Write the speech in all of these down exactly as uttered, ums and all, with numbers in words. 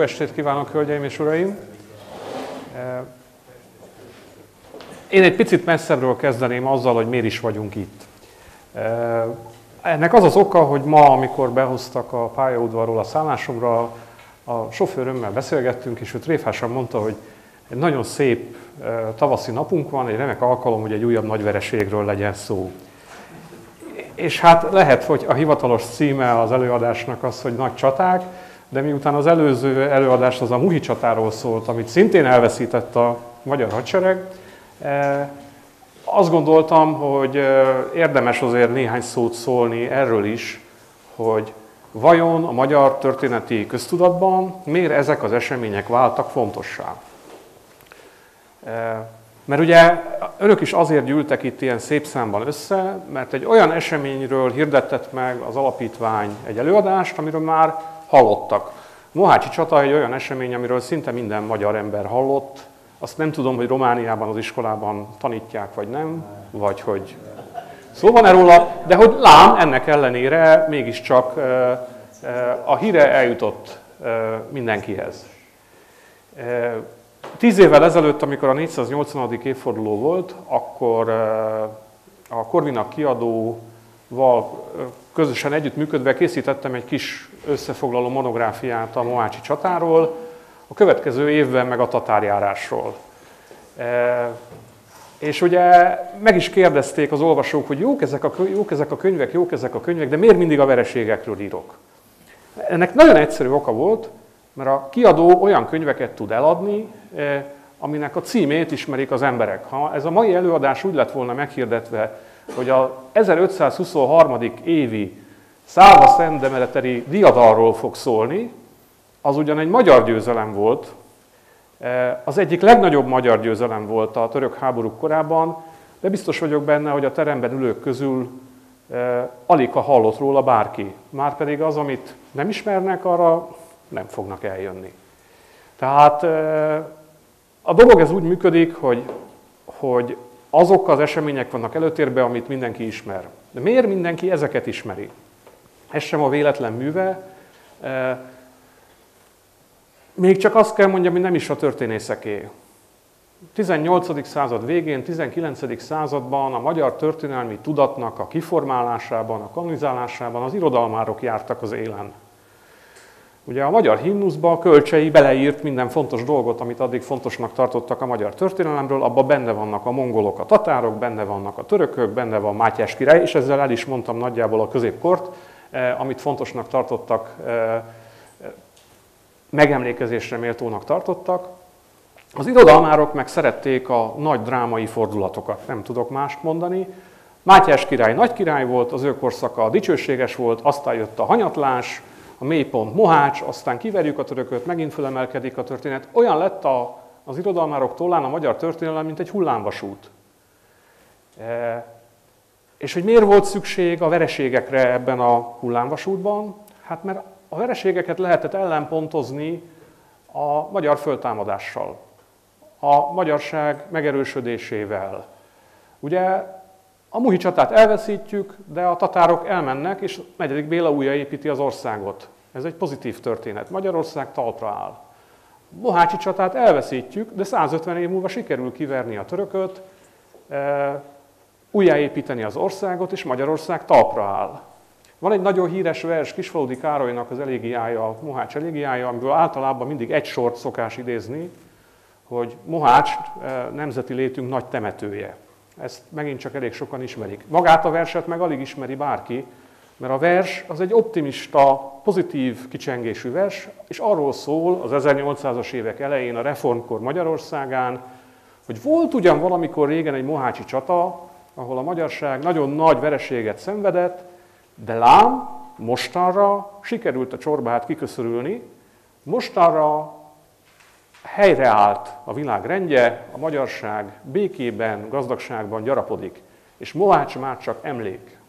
estét kívánok, hölgyeim és uraim! Én egy picit messzebbről kezdeném azzal, hogy miért is vagyunk itt. Ennek az az oka, hogy ma, amikor behoztak a pályaudvarról a szállásomra, a sofőrömmel beszélgettünk, és ő tréfásan mondta, hogy egy nagyon szép tavaszi napunk van, egy remek alkalom, hogy egy újabb nagy vereségről legyen szó. És hát lehet, hogy a hivatalos címe az előadásnak az, hogy nagy csaták, de miután az előző előadás az a Muhi csatáról szólt, amit szintén elveszített a magyar hadsereg, azt gondoltam, hogy érdemes azért néhány szót szólni erről is, hogy vajon a magyar történeti köztudatban miért ezek az események váltak fontossá. Mert ugye önök is azért gyűltek itt ilyen szép számban össze, mert egy olyan eseményről hirdettett meg az alapítvány egy előadást, amiről már hallottak. A Mohácsi csata egy olyan esemény, amiről szinte minden magyar ember hallott. Azt nem tudom, hogy Romániában az iskolában tanítják, vagy nem, vagy hogy szó van-e róla, de hogy lám, ennek ellenére mégiscsak a híre eljutott mindenkihez. Tíz évvel ezelőtt, amikor a négyszáznyolcvanadik évforduló volt, akkor a Corvinak kiadóval közösen együttműködve készítettem egy kis összefoglaló monográfiát a mohácsi csatáról, a következő évben meg a tatárjárásról. És ugye meg is kérdezték az olvasók, hogy jók ezek, a, jók ezek a könyvek, jók ezek a könyvek, de miért mindig a vereségekről írok? Ennek nagyon egyszerű oka volt, mert a kiadó olyan könyveket tud eladni, aminek a címét ismerik az emberek. Ha ez a mai előadás úgy lett volna meghirdetve, hogy az ezerötszázhuszonharmadik évi Szálva Szentdemeteri diadalról fog szólni, az ugyan egy magyar győzelem volt, az egyik legnagyobb magyar győzelem volt a török háborúk korában, de biztos vagyok benne, hogy a teremben ülők közül alig ha hallott róla bárki. Márpedig az, amit nem ismernek, arra nem fognak eljönni. Tehát a dolog ez úgy működik, hogy, hogy azok az események vannak előtérben, amit mindenki ismer. De miért mindenki ezeket ismeri? Ez sem a véletlen műve. Még csak azt kell mondjam, hogy nem is a történészeké. tizennyolcadik század végén, tizenkilencedik században a magyar történelmi tudatnak a kiformálásában, a kanonizálásában az irodalmárok jártak az élen. Ugye a magyar himnuszba Kölcsey beleírt minden fontos dolgot, amit addig fontosnak tartottak a magyar történelemről, abban benne vannak a mongolok, a tatárok, benne vannak a törökök, benne van Mátyás király, és ezzel el is mondtam nagyjából a középkort, amit fontosnak tartottak, megemlékezésre méltónak tartottak. Az irodalmárok meg szerették a nagy drámai fordulatokat, nem tudok mást mondani. Mátyás király nagy király volt, az ő korszaka dicsőséges volt, aztán jött a hanyatlás, a mélypont Mohács, aztán kiverjük a törököt, megint fölemelkedik a történet. Olyan lett a, az irodalmárok tollán a magyar történelem, mint egy hullámvasút. E, és hogy miért volt szükség a vereségekre ebben a hullámvasútban? Hát mert a vereségeket lehetett ellenpontozni a magyar föltámadással, a magyarság megerősödésével. Ugye a Muhi csatát elveszítjük, de a tatárok elmennek, és negyedik Béla újraépíti az országot. Ez egy pozitív történet. Magyarország talpra áll. Mohácsi csatát elveszítjük, de százötven év múlva sikerül kiverni a törököt, újjáépíteni az országot, és Magyarország talpra áll. Van egy nagyon híres vers Kisfaludy Károlynak az elégiája, Mohács elégiája, amiből általában mindig egy sort szokás idézni, hogy Mohács nemzeti létünk nagy temetője. Ezt megint csak elég sokan ismerik. Magát a verset meg alig ismeri bárki, mert a vers az egy optimista, pozitív kicsengésű vers, és arról szól az ezernyolcszázas évek elején a reformkor Magyarországán, hogy volt ugyan valamikor régen egy mohácsi csata, ahol a magyarság nagyon nagy vereséget szenvedett, de lám, mostanra sikerült a csorbát kiköszörülni, mostanra helyreállt a világ rendje, a magyarság békében, gazdagságban gyarapodik, és Mohács már csak emlék.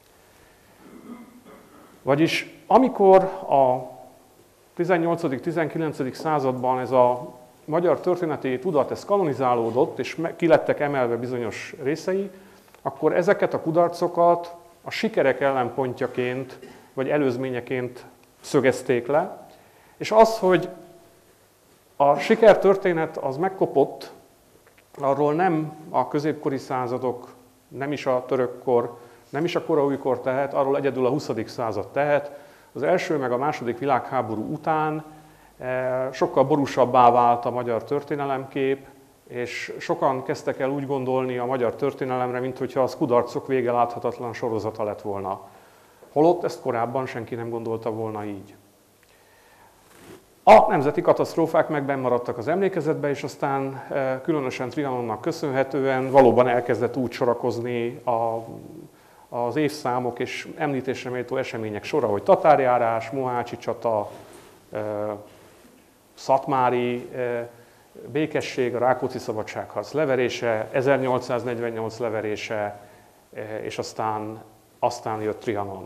Vagyis amikor a tizennyolcadik-tizenkilencedik században ez a magyar történeti tudat ez kanonizálódott, és ki lettek emelve bizonyos részei, akkor ezeket a kudarcokat a sikerek ellenpontjaként, vagy előzményeként szögezték le, és az, hogy A sikertörténet az megkopott, arról nem a középkori századok, nem is a törökkor, nem is a koraújkor tehet, arról egyedül a huszadik század tehet. Az első meg a második világháború után sokkal borúsabbá vált a magyar történelemkép, és sokan kezdtek el úgy gondolni a magyar történelemre, mintha az kudarcok vége láthatatlan sorozata lett volna. Holott ezt korábban senki nem gondolta volna így. A nemzeti katasztrófák meg benn maradtak az emlékezetbe, és aztán különösen Trianonnak köszönhetően valóban elkezdett úgy sorakozni a, az évszámok és említésre méltó események sora, hogy tatárjárás, mohácsi csata, szatmári békesség, a Rákóczi szabadságharc leverése, ezernyolcszáznegyvennyolc leverése, és aztán, aztán jött Trianon.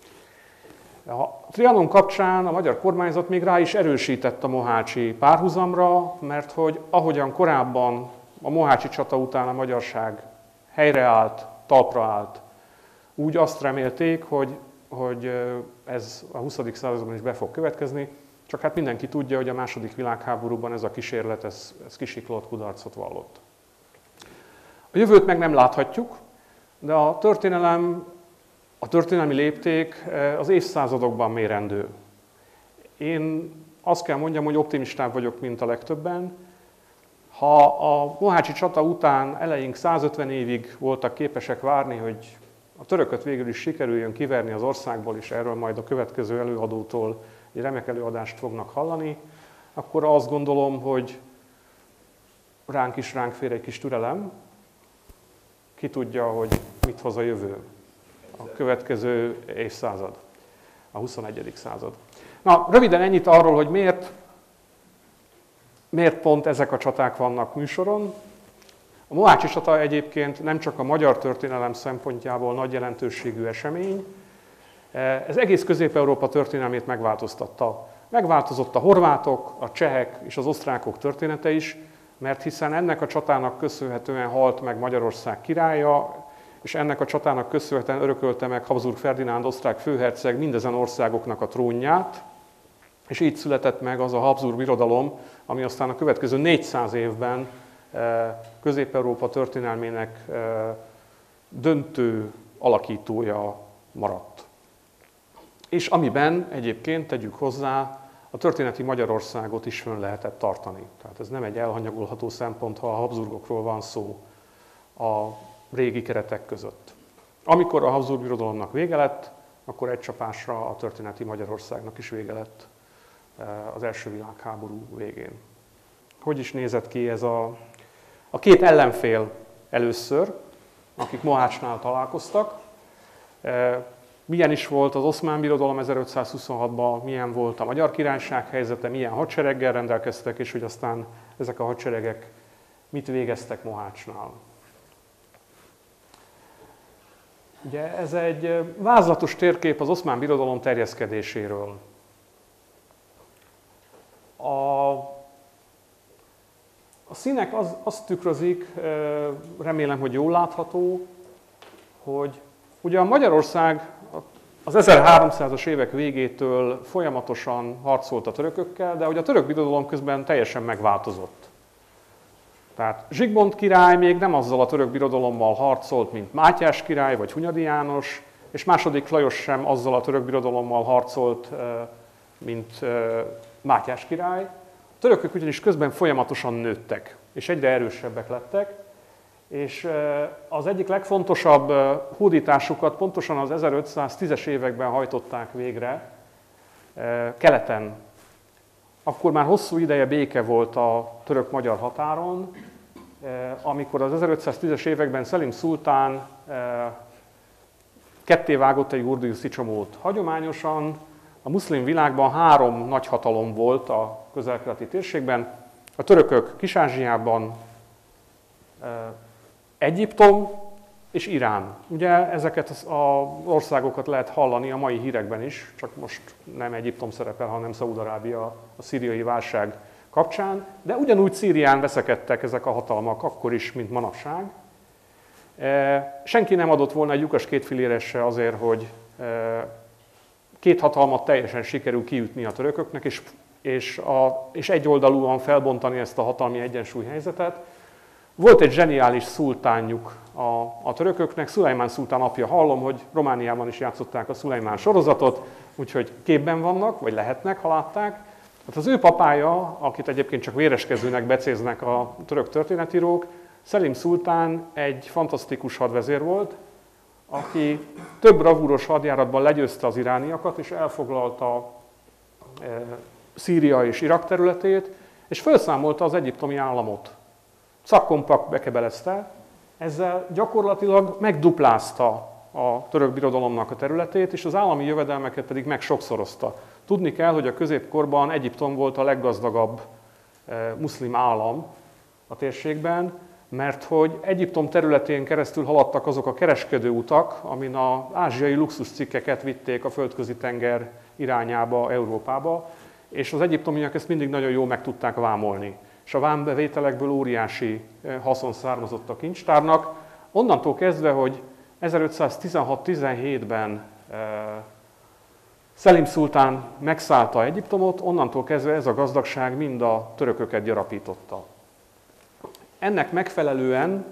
A Trianon kapcsán a magyar kormányzat még rá is erősített a mohácsi párhuzamra, mert hogy ahogyan korábban a mohácsi csata után a magyarság helyreállt, talpra állt, úgy azt remélték, hogy, hogy ez a huszadik században is be fog következni, csak hát mindenki tudja, hogy a második világháborúban ez a kísérlet, ez, ez kisiklott, kudarcot vallott. A jövőt meg nem láthatjuk, de a történelem, a történelmi lépték az évszázadokban mérendő. Én azt kell mondjam, hogy optimistább vagyok, mint a legtöbben. Ha a mohácsi csata után eleink százötven évig voltak képesek várni, hogy a törököt végül is sikerüljön kiverni az országból, és erről majd a következő előadótól egy remek előadást fognak hallani, akkor azt gondolom, hogy ránk is ránk fér egy kis türelem. Ki tudja, hogy mit hoz a jövő, a következő évszázad, a huszonegyedik század. Na, röviden ennyit arról, hogy miért, miért pont ezek a csaták vannak műsoron. A mohácsi csata egyébként nem csak a magyar történelem szempontjából nagy jelentőségű esemény, ez egész Közép-Európa történelmét megváltoztatta. Megváltozott a horvátok, a csehek és az osztrákok története is, mert hiszen ennek a csatának köszönhetően halt meg Magyarország királya, és ennek a csatának köszönhetően örökölte meg Habsburg Ferdinánd osztrák főherceg mindezen országoknak a trónját, és így született meg az a Habsburg birodalom, ami aztán a következő négyszáz évben Közép-Európa történelmének döntő alakítója maradt. És amiben egyébként, tegyük hozzá, a történeti Magyarországot is fönn lehetett tartani. Tehát ez nem egy elhanyagolható szempont, ha a Habsburgokról van szó a régi keretek között. Amikor a Habsburg birodalomnak vége lett, akkor egy csapásra a történeti Magyarországnak is vége lett az első világháború végén. Hogy is nézett ki ez a, a két ellenfél először, akik Mohácsnál találkoztak? Milyen is volt az Oszmán Birodalom ezerötszázhuszonhatban, milyen volt a Magyar Királyság helyzete, milyen hadsereggel rendelkeztek, és hogy aztán ezek a hadseregek mit végeztek Mohácsnál. Ugye ez egy vázlatos térkép az Oszmán Birodalom terjeszkedéséről. A, a színek az, azt tükrözik, remélem, hogy jól látható, hogy ugye a Magyarország az ezerháromszázas évek végétől folyamatosan harcolt a törökökkel, de hogy a török birodalom közben teljesen megváltozott. Tehát Zsigmond király még nem azzal a török birodalommal harcolt, mint Mátyás király vagy Hunyadi János, és második Lajos sem azzal a török birodalommal harcolt, mint Mátyás király. A törökök ugyanis közben folyamatosan nőttek, és egyre erősebbek lettek, és az egyik legfontosabb hódításukat pontosan az ezerötszáztízes években hajtották végre keleten. Akkor már hosszú ideje béke volt a török-magyar határon, amikor az ezerötszáztízes években Szelim szultán kettévágott egy urdiuszi csomót. Hagyományosan a muszlim világban három nagyhatalom volt a közel-keleti térségben, a törökök Kis-Ázsiában, Egyiptom és Irán. Ugye ezeket az országokat lehet hallani a mai hírekben is, csak most nem Egyiptom szerepel, hanem Szaúd-Arábia a szíriai válság kapcsán, de ugyanúgy Szírián veszekedtek ezek a hatalmak akkor is, mint manapság. Senki nem adott volna egy lyukas kétfilléresre azért, hogy két hatalmat teljesen sikerül kiütni a törököknek, és és, a, és egyoldalúan felbontani ezt a hatalmi egyensúlyhelyzetet. Volt egy zseniális szultánjuk a, a törököknek, Szulajmán szultán apja. Hallom, hogy Romániában is játszották a Szulajmán sorozatot, úgyhogy képben vannak, vagy lehetnek, ha látták. Hát az ő papája, akit egyébként csak véreskezőnek becéznek a török történetírók, Szelim szultán egy fantasztikus hadvezér volt, aki több bravúros hadjáratban legyőzte az irániakat, és elfoglalta e, Szíria és Irak területét, és felszámolta az egyiptomi államot. Szakkompakt bekebelezte, ezzel gyakorlatilag megduplázta a török birodalomnak a területét, és az állami jövedelmeket pedig megsokszorozta. Tudni kell, hogy a középkorban Egyiptom volt a leggazdagabb e, muszlim állam a térségben, mert hogy Egyiptom területén keresztül haladtak azok a kereskedő utak, amin az ázsiai luxuscikkeket vitték a földközi tenger irányába, Európába, és az egyiptomiak ezt mindig nagyon jól meg tudták vámolni. És a vámbevételekből óriási haszon származott a kincstárnak. Onnantól kezdve, hogy ezerötszáztizenhat-tizenhétben Szelim szultán megszállta Egyiptomot, onnantól kezdve ez a gazdagság mind a törököket gyarapította. Ennek megfelelően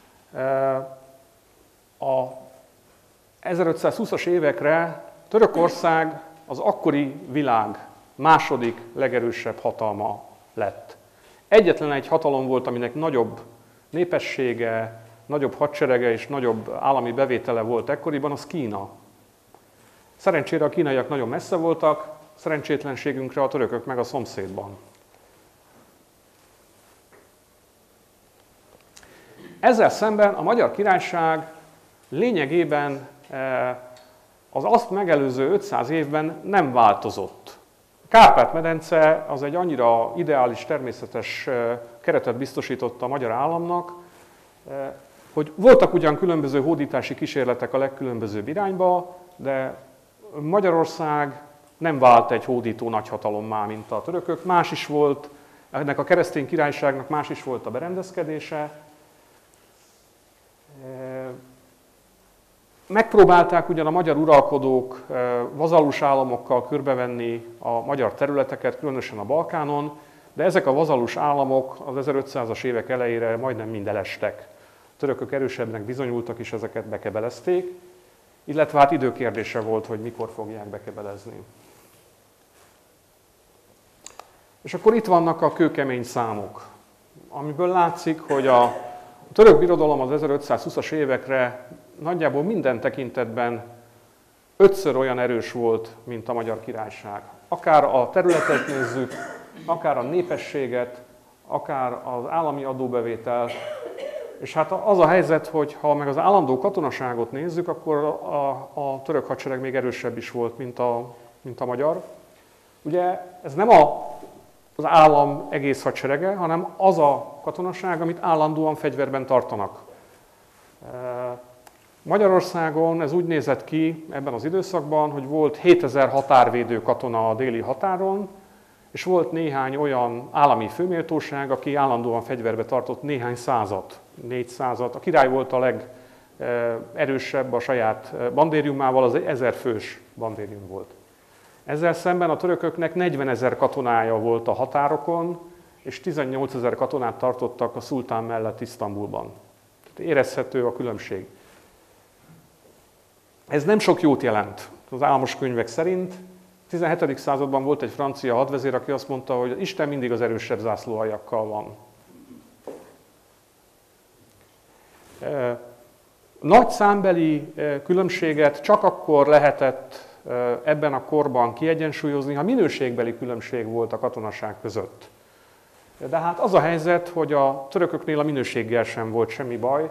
a ezerötszázhúszas évekre Törökország az akkori világ második legerősebb hatalma lett. Egyetlen egy hatalom volt, aminek nagyobb népessége, nagyobb hadserege és nagyobb állami bevétele volt ekkoriban, az Kína. Szerencsére a kínaiak nagyon messze voltak, szerencsétlenségünkre a törökök meg a szomszédban. Ezzel szemben a Magyar Királyság lényegében az azt megelőző ötszáz évben nem változott. A Kárpát-medence az egy annyira ideális, természetes keretet biztosította a magyar államnak, hogy voltak ugyan különböző hódítási kísérletek a legkülönbözőbb irányba, de Magyarország nem vált egy hódító nagyhatalommá, mint a törökök. Más is volt, ennek a keresztény királyságnak más is volt a berendezkedése. Megpróbálták ugyan a magyar uralkodók vazallus államokkal körbevenni a magyar területeket, különösen a Balkánon, de ezek a vazallus államok az ezerötszázas évek elejére majdnem mind elestek. A törökök erősebbnek bizonyultak, és ezeket bekebelezték, illetve hát időkérdése volt, hogy mikor fogják bekebelezni. És akkor itt vannak a kőkemény számok, amiből látszik, hogy a A török birodalom az ezerötszázhúszas évekre nagyjából minden tekintetben ötször olyan erős volt, mint a Magyar Királyság. Akár a területet nézzük, akár a népességet, akár az állami adóbevétel. És hát az a helyzet, hogy ha meg az állandó katonaságot nézzük, akkor a, a török hadsereg még erősebb is volt, mint a, mint a magyar. Ugye ez nem a az állam egész hadserege, hanem az a katonaság, amit állandóan fegyverben tartanak. Magyarországon ez úgy nézett ki ebben az időszakban, hogy volt hétezer határvédő katona a déli határon, és volt néhány olyan állami főméltóság, aki állandóan fegyverbe tartott néhány százat, négyszázat. A király volt a legerősebb a saját bandériumával, az egy ezer fős bandérium volt. Ezzel szemben a törököknek negyvenezer katonája volt a határokon, és tizennyolcezer katonát tartottak a szultán mellett Isztambulban. Tehát érezhető a különbség. Ez nem sok jót jelent az álmos könyvek szerint. A tizenhetedik században volt egy francia hadvezér, aki azt mondta, hogy Isten mindig az erősebb zászlóaljakkal van. Nagy számbeli különbséget csak akkor lehetett ebben a korban kiegyensúlyozni, ha minőségbeli különbség volt a katonaság között. De hát az a helyzet, hogy a törököknél a minőséggel sem volt semmi baj.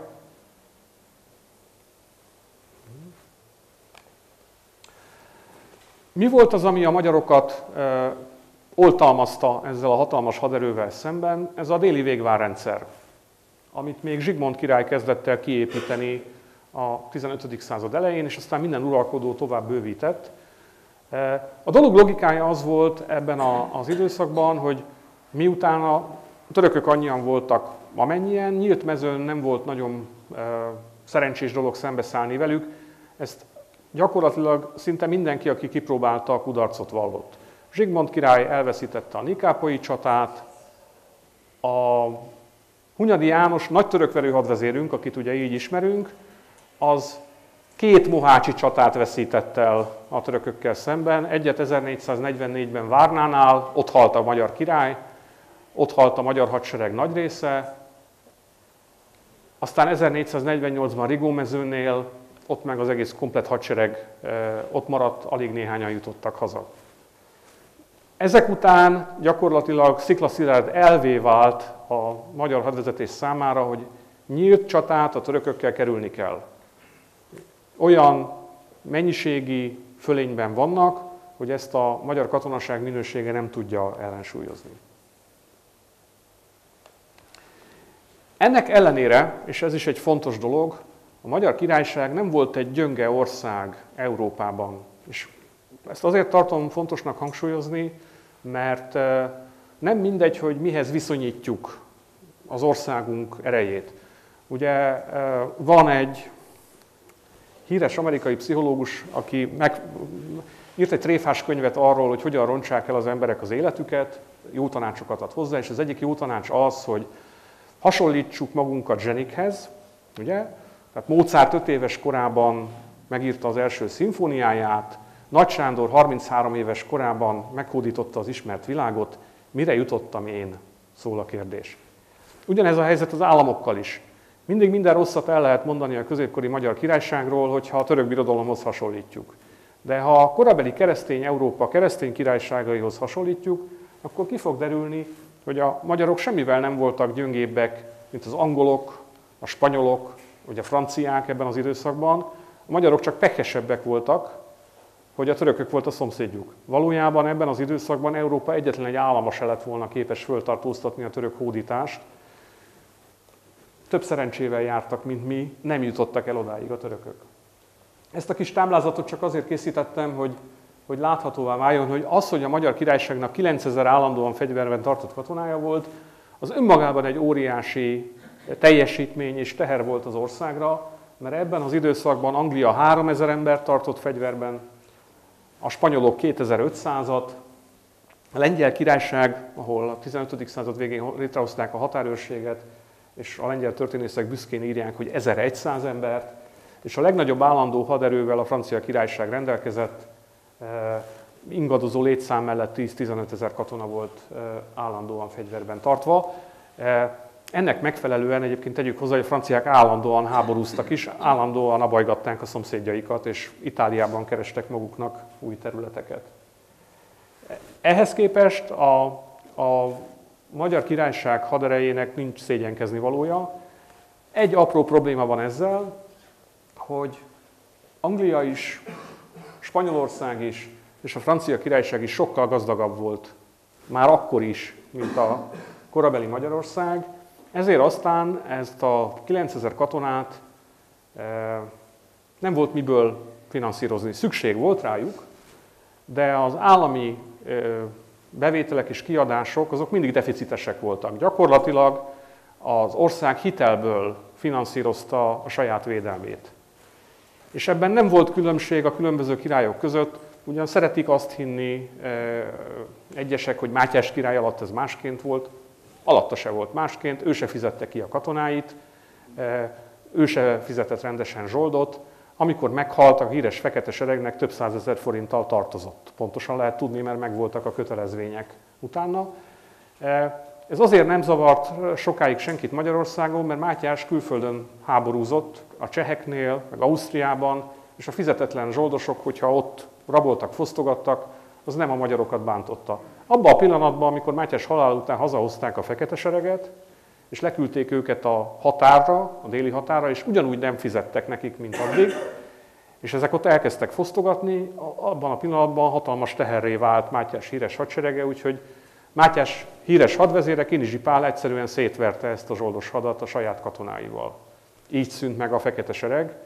Mi volt az, ami a magyarokat e, oltalmazta ezzel a hatalmas haderővel szemben? Ez a déli végvárrendszer, amit még Zsigmond király kezdett el kiépíteni a tizenötödik század elején, és aztán minden uralkodó tovább bővített. A dolog logikája az volt ebben az időszakban, hogy miután a törökök annyian voltak, amennyien, nyílt mezőn nem volt nagyon szerencsés dolog szembeszállni velük, ezt gyakorlatilag szinte mindenki, aki kipróbálta, a kudarcot vallott. Zsigmond király elveszítette a Nikápolyi csatát, a Hunyadi János nagy törökverő hadvezérünk, akit ugye így ismerünk, az két mohácsi csatát veszített el a törökökkel szemben. Egyet ezernégyszáznegyvennégyben Várnánál, ott halt a magyar király, ott halt a magyar hadsereg nagy része, aztán ezernégyszáznegyvennyolcban Rigómezőnél, ott meg az egész komplett hadsereg ott maradt, alig néhányan jutottak haza. Ezek után gyakorlatilag sziklaszilárd elvé vált a magyar hadvezetés számára, hogy nyílt csatát a törökökkel kerülni kell. Olyan mennyiségi fölényben vannak, hogy ezt a magyar katonaság minősége nem tudja ellensúlyozni. Ennek ellenére, és ez is egy fontos dolog, a Magyar Királyság nem volt egy gyönge ország Európában. És ezt azért tartom fontosnak hangsúlyozni, mert nem mindegy, hogy mihez viszonyítjuk az országunk erejét. Ugye van egy híres amerikai pszichológus, aki meg, írt egy tréfás könyvet arról, hogy hogyan rontsák el az emberek az életüket, jó tanácsokat ad hozzá, és az egyik jó tanács az, hogy hasonlítsuk magunkat zsenikhez, ugye? Tehát Mozart öt éves korában megírta az első szimfóniáját, Nagy Sándor harminchárom éves korában meghódította az ismert világot, mire jutottam én, szól a kérdés. Ugyanez a helyzet az államokkal is. Mindig minden rosszat el lehet mondani a középkori Magyar Királyságról, hogyha a török birodalomhoz hasonlítjuk. De ha a korabeli keresztény Európa keresztény királyságaihoz hasonlítjuk, akkor ki fog derülni, hogy a magyarok semmivel nem voltak gyöngébbek, mint az angolok, a spanyolok, vagy a franciák ebben az időszakban. A magyarok csak pehesebbek voltak, hogy a törökök volt a szomszédjuk. Valójában ebben az időszakban Európa egyetlen egy állama se lett volna képes föltartóztatni a török hódítást. Több szerencsével jártak, mint mi, nem jutottak el odáig a törökök. Ezt a kis táblázatot csak azért készítettem, hogy, hogy láthatóvá váljon, hogy az, hogy a Magyar Királyságnak kilencezer állandóan fegyverben tartott katonája volt, az önmagában egy óriási teljesítmény és teher volt az országra, mert ebben az időszakban Anglia háromezer embert tartott fegyverben, a spanyolok kétezer-ötszázat, a Lengyel Királyság, ahol a tizenötödik század végén létrehozták a határőrséget, és a lengyel történészek büszkén írják, hogy ezerszáz embert, és a legnagyobb állandó haderővel a Francia Királyság rendelkezett, ingadozó létszám mellett tíz-tizenöt ezer katona volt állandóan fegyverben tartva. Ennek megfelelően egyébként tegyük hozzá, hogy a franciák állandóan háborúztak is, állandóan abajgatták a szomszédjaikat, és Itáliában kerestek maguknak új területeket. Ehhez képest a, a Magyar Királyság haderejének nincs szégyenkezni valója. Egy apró probléma van ezzel, hogy Anglia is, Spanyolország is, és a Francia Királyság is sokkal gazdagabb volt, már akkor is, mint a korabeli Magyarország. Ezért aztán ezt a kilencezer katonát nem volt miből finanszírozni. Szükség volt rájuk, de az állami bevételek és kiadások azok mindig deficitesek voltak. Gyakorlatilag az ország hitelből finanszírozta a saját védelmét. És ebben nem volt különbség a különböző királyok között, ugyan szeretik azt hinni egyesek, hogy Mátyás király alatt ez másként volt, alatta se volt másként, ő se fizette ki a katonáit, ő se fizetett rendesen zsoldot, amikor meghalt a híres fekete seregnek több százezer forinttal tartozott. Pontosan lehet tudni, mert megvoltak a kötelezvények utána. Ez azért nem zavart sokáig senkit Magyarországon, mert Mátyás külföldön háborúzott, a cseheknél, meg Ausztriában, és a fizetetlen zsoldosok, hogyha ott raboltak, fosztogattak, az nem a magyarokat bántotta. Abban a pillanatban, amikor Mátyás halál után hazahozták a fekete sereget, és leküldték őket a határra, a déli határra, és ugyanúgy nem fizettek nekik, mint addig, és ezek ott elkezdtek fosztogatni, abban a pillanatban hatalmas teherré vált Mátyás híres hadserege, úgyhogy Mátyás híres hadvezére, Kinizsi Pál egyszerűen szétverte ezt a zsoldos hadat a saját katonáival. Így szűnt meg a fekete sereg.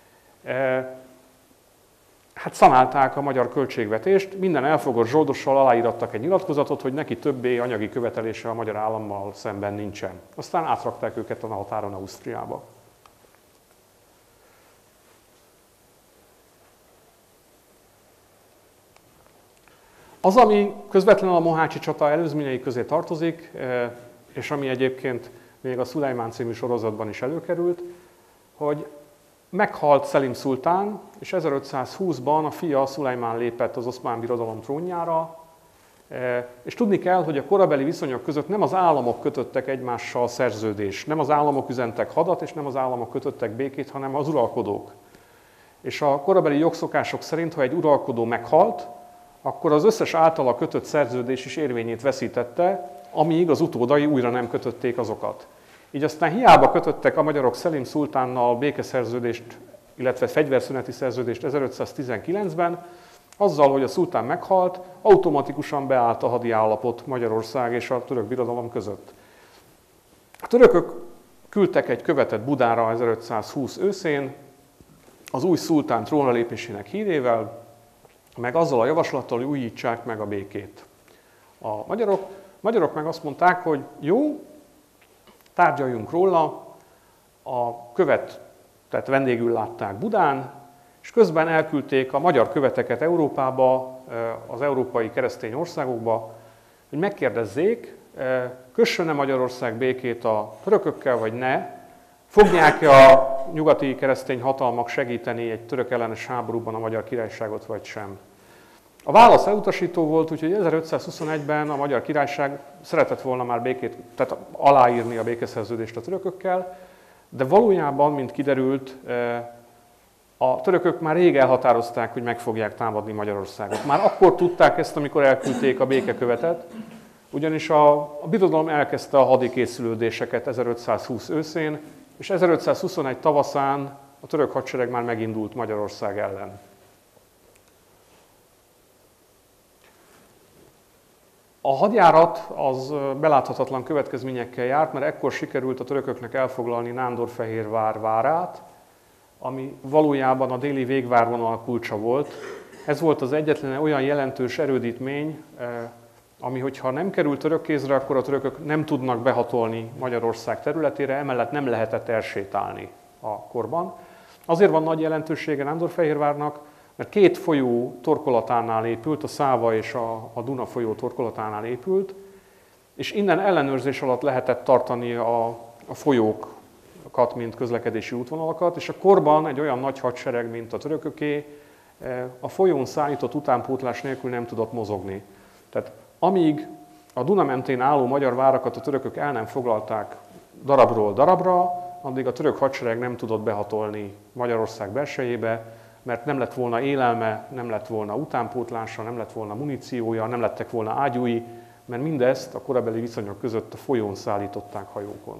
Hát szanálták a magyar költségvetést, minden elfogott zsoldossal aláírattak egy nyilatkozatot, hogy neki többé anyagi követelése a magyar állammal szemben nincsen. Aztán átrakták őket a határon Ausztriába. Az, ami közvetlenül a mohácsi csata előzményei közé tartozik, és ami egyébként még a Szulejmán című sorozatban is előkerült, hogy meghalt Szelim szultán, és ezerötszázhúszban a fia Szulejmán lépett az Oszmán Birodalom trónjára, és tudni kell, hogy a korabeli viszonyok között nem az államok kötöttek egymással szerződést, nem az államok üzentek hadat, és nem az államok kötöttek békét, hanem az uralkodók. És a korabeli jogszokások szerint, ha egy uralkodó meghalt, akkor az összes általa kötött szerződés is érvényét veszítette, amíg az utódai újra nem kötötték azokat. Így aztán hiába kötöttek a magyarok Szelim szultánnal békeszerződést, illetve fegyverszüneti szerződést ezerötszáztizenkilencben, azzal, hogy a szultán meghalt, automatikusan beállt a hadi állapot Magyarország és a török birodalom között. A törökök küldtek egy követet Budára ezerötszázhúsz őszén, az új szultán trónra lépésének hírével, meg azzal a javaslattal, hogy újítsák meg a békét. A magyarok, magyarok meg azt mondták, hogy jó, tárgyaljunk róla, a követet vendégül látták Budán, és közben elküldték a magyar követeket Európába, az európai keresztény országokba, hogy megkérdezzék, kössön-e Magyarország békét a törökökkel, vagy ne, fogják-e a nyugati keresztény hatalmak segíteni egy török ellenes háborúban a Magyar Királyságot, vagy sem. A válasz elutasító volt, úgyhogy ezerötszázhuszonegyben a Magyar Királyság szeretett volna már békét, tehát aláírni a békeszerződést a törökökkel, de valójában, mint kiderült, a törökök már rég elhatározták, hogy meg fogják támadni Magyarországot. Már akkor tudták ezt, amikor elküldték a békekövetet, ugyanis a, a birodalom elkezdte a hadi készülődéseket ezerötszázhúsz őszén, és ezerötszázhuszonegy tavaszán a török hadsereg már megindult Magyarország ellen. A hadjárat az beláthatatlan következményekkel járt, mert ekkor sikerült a törököknek elfoglalni Nándorfehérvár várát, ami valójában a déli végvárvonal kulcsa volt. Ez volt az egyetlen olyan jelentős erődítmény, ami, hogyha nem került török kézre, akkor a törökök nem tudnak behatolni Magyarország területére, emellett nem lehetett elsétálni a korban. Azért van nagy jelentősége Nándorfehérvárnak, mert két folyó torkolatánál épült, a Száva és a, a Duna folyó torkolatánál épült, és innen ellenőrzés alatt lehetett tartani a, a folyókat, mint közlekedési útvonalakat, és a korban egy olyan nagy hadsereg, mint a törököké, a folyón szállított utánpótlás nélkül nem tudott mozogni. Tehát amíg a Duna mentén álló magyar várakat a törökök el nem foglalták darabról darabra, addig a török hadsereg nem tudott behatolni Magyarország belsejébe, mert nem lett volna élelme, nem lett volna utánpótlása, nem lett volna muníciója, nem lettek volna ágyúi, mert mindezt a korabeli viszonyok között a folyón szállították hajókon.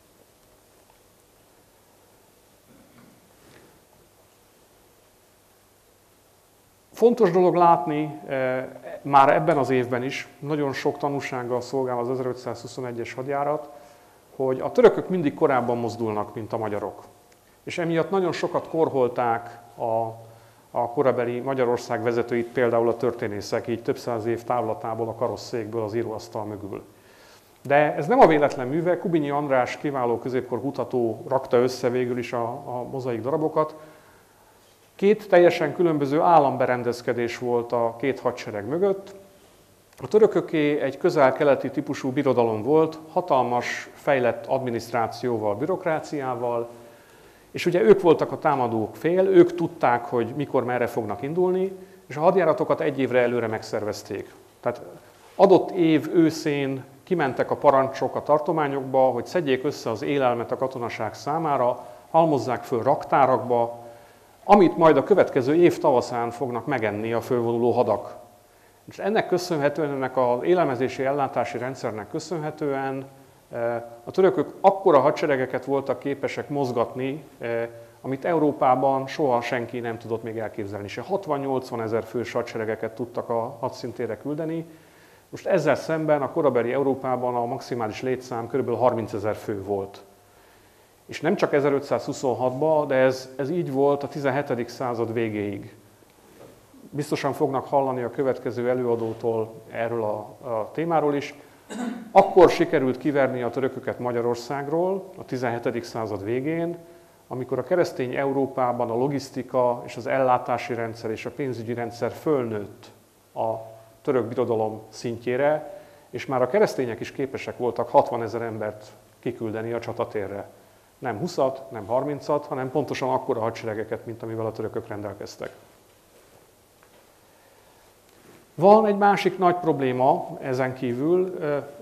Fontos dolog látni, már ebben az évben is, nagyon sok tanúsággal szolgál az ezerötszázhuszonegyes hadjárat, hogy a törökök mindig korábban mozdulnak, mint a magyarok. És emiatt nagyon sokat korholták a, a korabeli Magyarország vezetőit, például a történészek, így több száz év távlatából, a karosszékből, az íróasztal mögül. De ez nem a véletlen műve, Kubinyi András kiváló középkor kutató rakta össze végül is a, a mozaik darabokat. Két teljesen különböző államberendezkedés volt a két hadsereg mögött. A törököké egy közel-keleti típusú birodalom volt, hatalmas, fejlett adminisztrációval, bürokráciával, és ugye ők voltak a támadók fél, ők tudták, hogy mikor, merre fognak indulni, és a hadjáratokat egy évre előre megszervezték. Tehát adott év őszén kimentek a parancsok a tartományokba, hogy szedjék össze az élelmet a katonaság számára, halmozzák föl raktárakba, amit majd a következő év tavaszán fognak megenni a fölvonuló hadak. És ennek köszönhetően, ennek az élelmezési ellátási rendszernek köszönhetően a törökök akkora hadseregeket voltak képesek mozgatni, amit Európában soha senki nem tudott még elképzelni. Se hatvan-nyolcvan ezer fős hadseregeket tudtak a hadszintére küldeni. Most ezzel szemben a korabeli Európában a maximális létszám kb. harmincezer fő volt. És nem csak ezerötszázhuszonhatban, de ez, ez így volt a tizenhetedik század végéig. Biztosan fognak hallani a következő előadótól erről a, a témáról is. Akkor sikerült kiverni a törököket Magyarországról a tizenhetedik század végén, amikor a keresztény Európában a logisztika és az ellátási rendszer és a pénzügyi rendszer fölnőtt a török birodalom szintjére, és már a keresztények is képesek voltak hatvanezer embert kiküldeni a csatatérre. Nem húszat, nem harmincat, hanem pontosan akkora hadseregeket, mint amivel a törökök rendelkeztek. Van egy másik nagy probléma ezen kívül,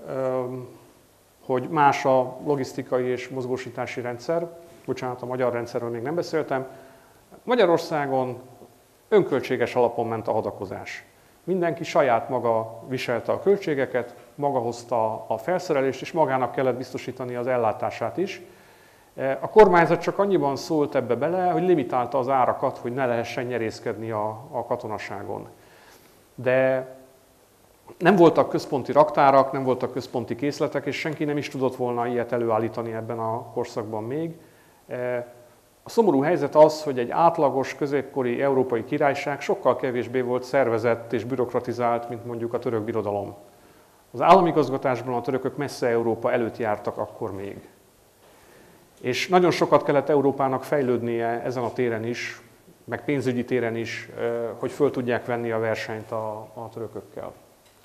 hogy más a logisztikai és mozgósítási rendszer. Bocsánat, a magyar rendszerről még nem beszéltem. Magyarországon önköltséges alapon ment a hadakozás. Mindenki saját maga viselte a költségeket, maga hozta a felszerelést, és magának kellett biztosítani az ellátását is. A kormányzat csak annyiban szólt ebbe bele, hogy limitálta az árakat, hogy ne lehessen nyerészkedni a, a katonaságon. De nem voltak központi raktárak, nem voltak központi készletek, és senki nem is tudott volna ilyet előállítani ebben a korszakban még. A szomorú helyzet az, hogy egy átlagos középkori európai királyság sokkal kevésbé volt szervezett és bürokratizált, mint mondjuk a török birodalom. Az államigazgatásban a törökök messze Európa előtt jártak akkor még. És nagyon sokat kellett Európának fejlődnie ezen a téren is, meg pénzügyi téren is, hogy föl tudják venni a versenyt a, a törökökkel.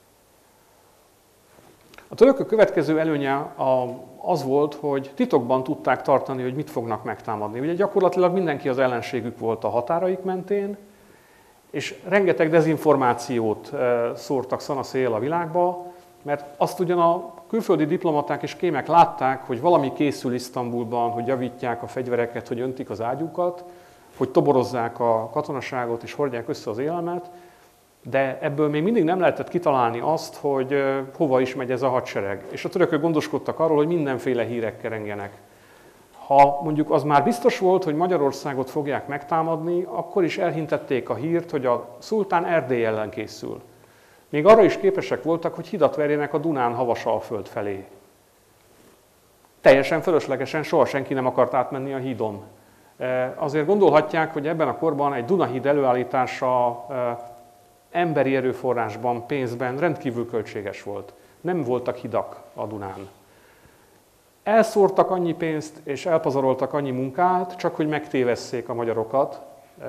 A törökök következő előnye az volt, hogy titokban tudták tartani, hogy mit fognak megtámadni. Ugye gyakorlatilag mindenki az ellenségük volt a határaik mentén, és rengeteg dezinformációt szórtak szanaszéjjel a világba, mert azt ugyan a külföldi diplomaták és kémek látták, hogy valami készül Isztambulban, hogy javítják a fegyvereket, hogy öntik az ágyukat, hogy toborozzák a katonaságot és hordják össze az élelmet, de ebből még mindig nem lehetett kitalálni azt, hogy hova is megy ez a hadsereg. És a törökök gondoskodtak arról, hogy mindenféle hírek kerengenek. Ha mondjuk az már biztos volt, hogy Magyarországot fogják megtámadni, akkor is elhintették a hírt, hogy a szultán Erdély ellen készül. Még arra is képesek voltak, hogy hidat verjenek a Dunán Havasalföld felé. Teljesen fölöslegesen, soha senki nem akart átmenni a hídon. Azért gondolhatják, hogy ebben a korban egy Dunahíd előállítása emberi erőforrásban, pénzben rendkívül költséges volt. Nem voltak hidak a Dunán. Elszórtak annyi pénzt és elpazaroltak annyi munkát, csak hogy megtévesszék a magyarokat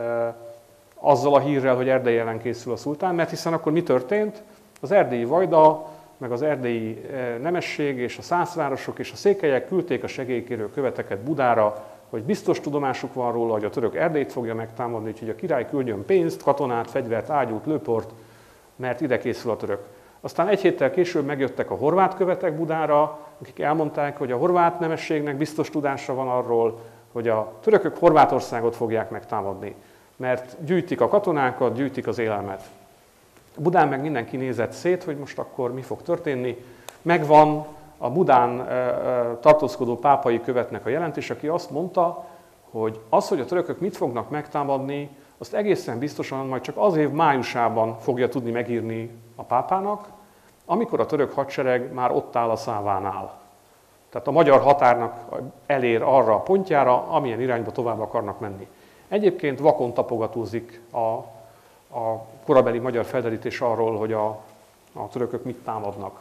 azzal a hírrel, hogy Erdély ellen készül a szultán, mert hiszen akkor mi történt? Az erdélyi vajda, meg az erdélyi nemesség és a szászvárosok és a székelyek küldték a segélykérő követeket Budára, hogy biztos tudomásuk van róla, hogy a török Erdélyt fogja megtámadni, úgyhogy a király küldjön pénzt, katonát, fegyvert, ágyút, lőport, mert ide készül a török. Aztán egy héttel később megjöttek a horvát követek Budára, akik elmondták, hogy a horvát nemességnek biztos tudása van arról, hogy a törökök Horvátországot fogják megtámadni, mert gyűjtik a katonákat, gyűjtik az élelmet. Budán meg mindenki nézett szét, hogy most akkor mi fog történni. Megvan a Budán tartózkodó pápai követnek a jelentés, aki azt mondta, hogy az, hogy a törökök mit fognak megtámadni, azt egészen biztosan majd csak az év májusában fogja tudni megírni a pápának, amikor a török hadsereg már ott áll a Szávánál. Tehát a magyar határnak elér arra a pontjára, amilyen irányba tovább akarnak menni. Egyébként vakon tapogatózik a, a korabeli magyar felderítés arról, hogy a, a törökök mit támadnak.